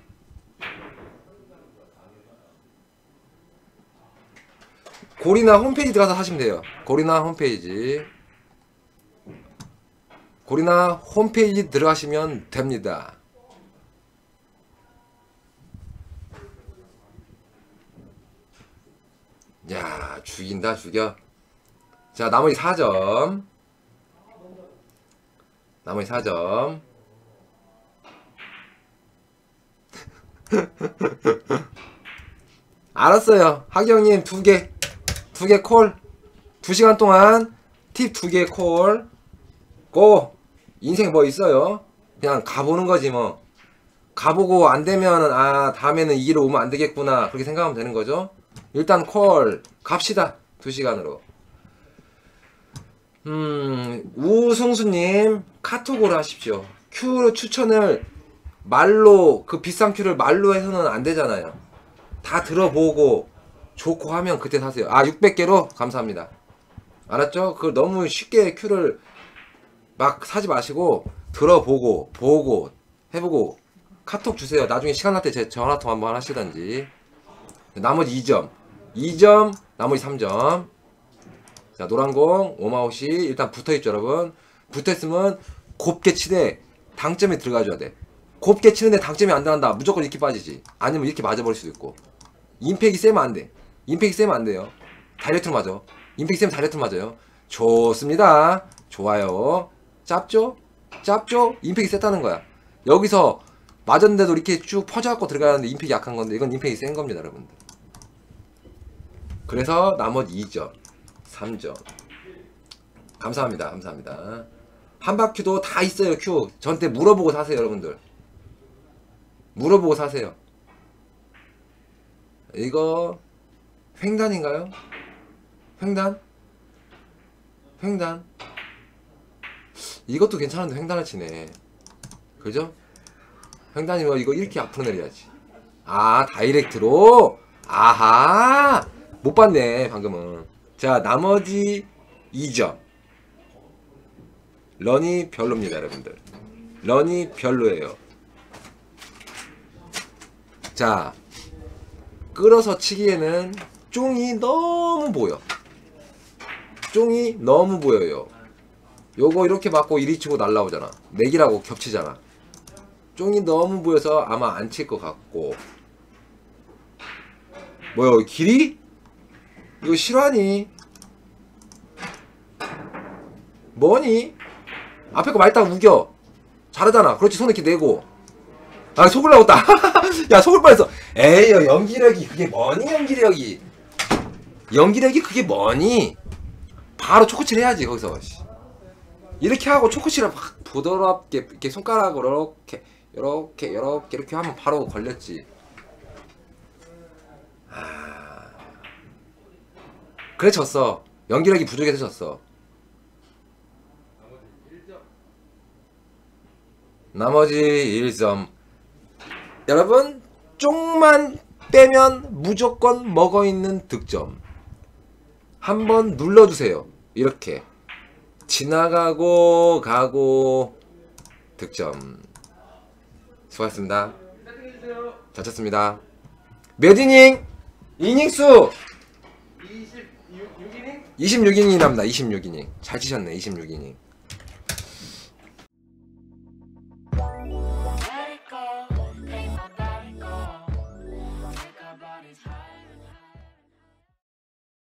고리나 홈페이지 들어가서 하시면 돼요. 고리나 홈페이지. 고리나 홈페이지 들어가시면 됩니다. 야, 죽인다, 죽여. 자, 나머지 사 점. 나머지 사 점. 알았어요. 하기 형님 두 개. 두 개 콜. 두 시간 동안 팁 두 개 콜. 고. 인생 뭐 있어요? 그냥 가보는 거지 뭐. 가보고 안 되면 아, 다음에는 이 길로 오면 안 되겠구나. 그렇게 생각하면 되는 거죠. 일단 콜 갑시다. 두 시간으로. 음, 우승수님 카톡으로 하십시오. 큐 추천을 말로 그 비싼 큐를 말로 해서는 안 되잖아요. 다 들어보고 좋고 하면 그때 사세요. 아 육백 개로 감사합니다. 알았죠? 그 너무 쉽게 큐를 막 사지 마시고 들어보고 보고 해보고 카톡 주세요. 나중에 시간 날 때 제 전화통 한번 하시던지. 나머지 이 점 이 점 나머지 삼 점. 자 노란공 오마우시 일단 붙어있죠 여러분. 붙어있으면 곱게 치되 당점에 들어가줘야 돼. 곱게 치는데 당점이 안 들어간다 무조건 이렇게 빠지지. 아니면 이렇게 맞아버릴 수도 있고. 임팩이 세면 안돼. 임팩이 세면 안돼요. 다이렉트로 맞아. 임팩이 세면 다이렉트로 맞아요. 좋습니다. 좋아요. 짧죠? 짧죠? 임팩이 셌다는 거야. 여기서 맞았는데도 이렇게 쭉 퍼져갖고 들어가는데 임팩이 약한 건데 이건 임팩이 센 겁니다 여러분들. 그래서 나머지 이 점 삼 점 감사합니다. 감사합니다. 한바퀴도 다 있어요. 큐 저한테 물어보고 사세요 여러분들. 물어보고 사세요. 이거 횡단인가요? 횡단? 횡단? 이것도 괜찮은데 횡단을 치네. 그죠? 횡단이면 이거 이렇게 앞으로 내려야지. 아 다이렉트로? 아하 못 봤네 방금은. 자 나머지 이 점 런이 별로입니다 여러분들. 런이 별로예요. 자 끌어서 치기에는 쫑이 너무 보여. 쫑이 너무 보여요. 요거 이렇게 맞고 이리 치고 날라오잖아. 맥이라고 겹치잖아. 쫑이 너무 보여서 아마 안 칠 것 같고. 뭐야 길이? 이거 실화니? 뭐니? 앞에 거 말딱 우겨. 잘하잖아. 그렇지 손 이렇게 내고. 아 속을 나왔다. 야 속을 뻔했어. 에이 연기력이 그게 뭐니 연기력이. 연기력이 그게 뭐니? 바로 초코칠 해야지 거기서. 이렇게 하고 초코칠을 막 부드럽게 이렇게 손가락으로 이렇게 요렇게 요렇게 이렇게 하면 바로 걸렸지. 아 그래 졌어. 연기력이 부족해서 졌어. 나머지 일 점 여러분 쪽만 빼면 무조건 먹어있는 득점. 한번 눌러주세요. 이렇게 지나가고 가고 득점. 수고하셨습니다. 잘 쳤습니다. 몇 이닝? 이닝수 이십육 이닝? 이십육 이닝이 납니다. 이십육 이닝 잘 치셨네. 이십육 이닝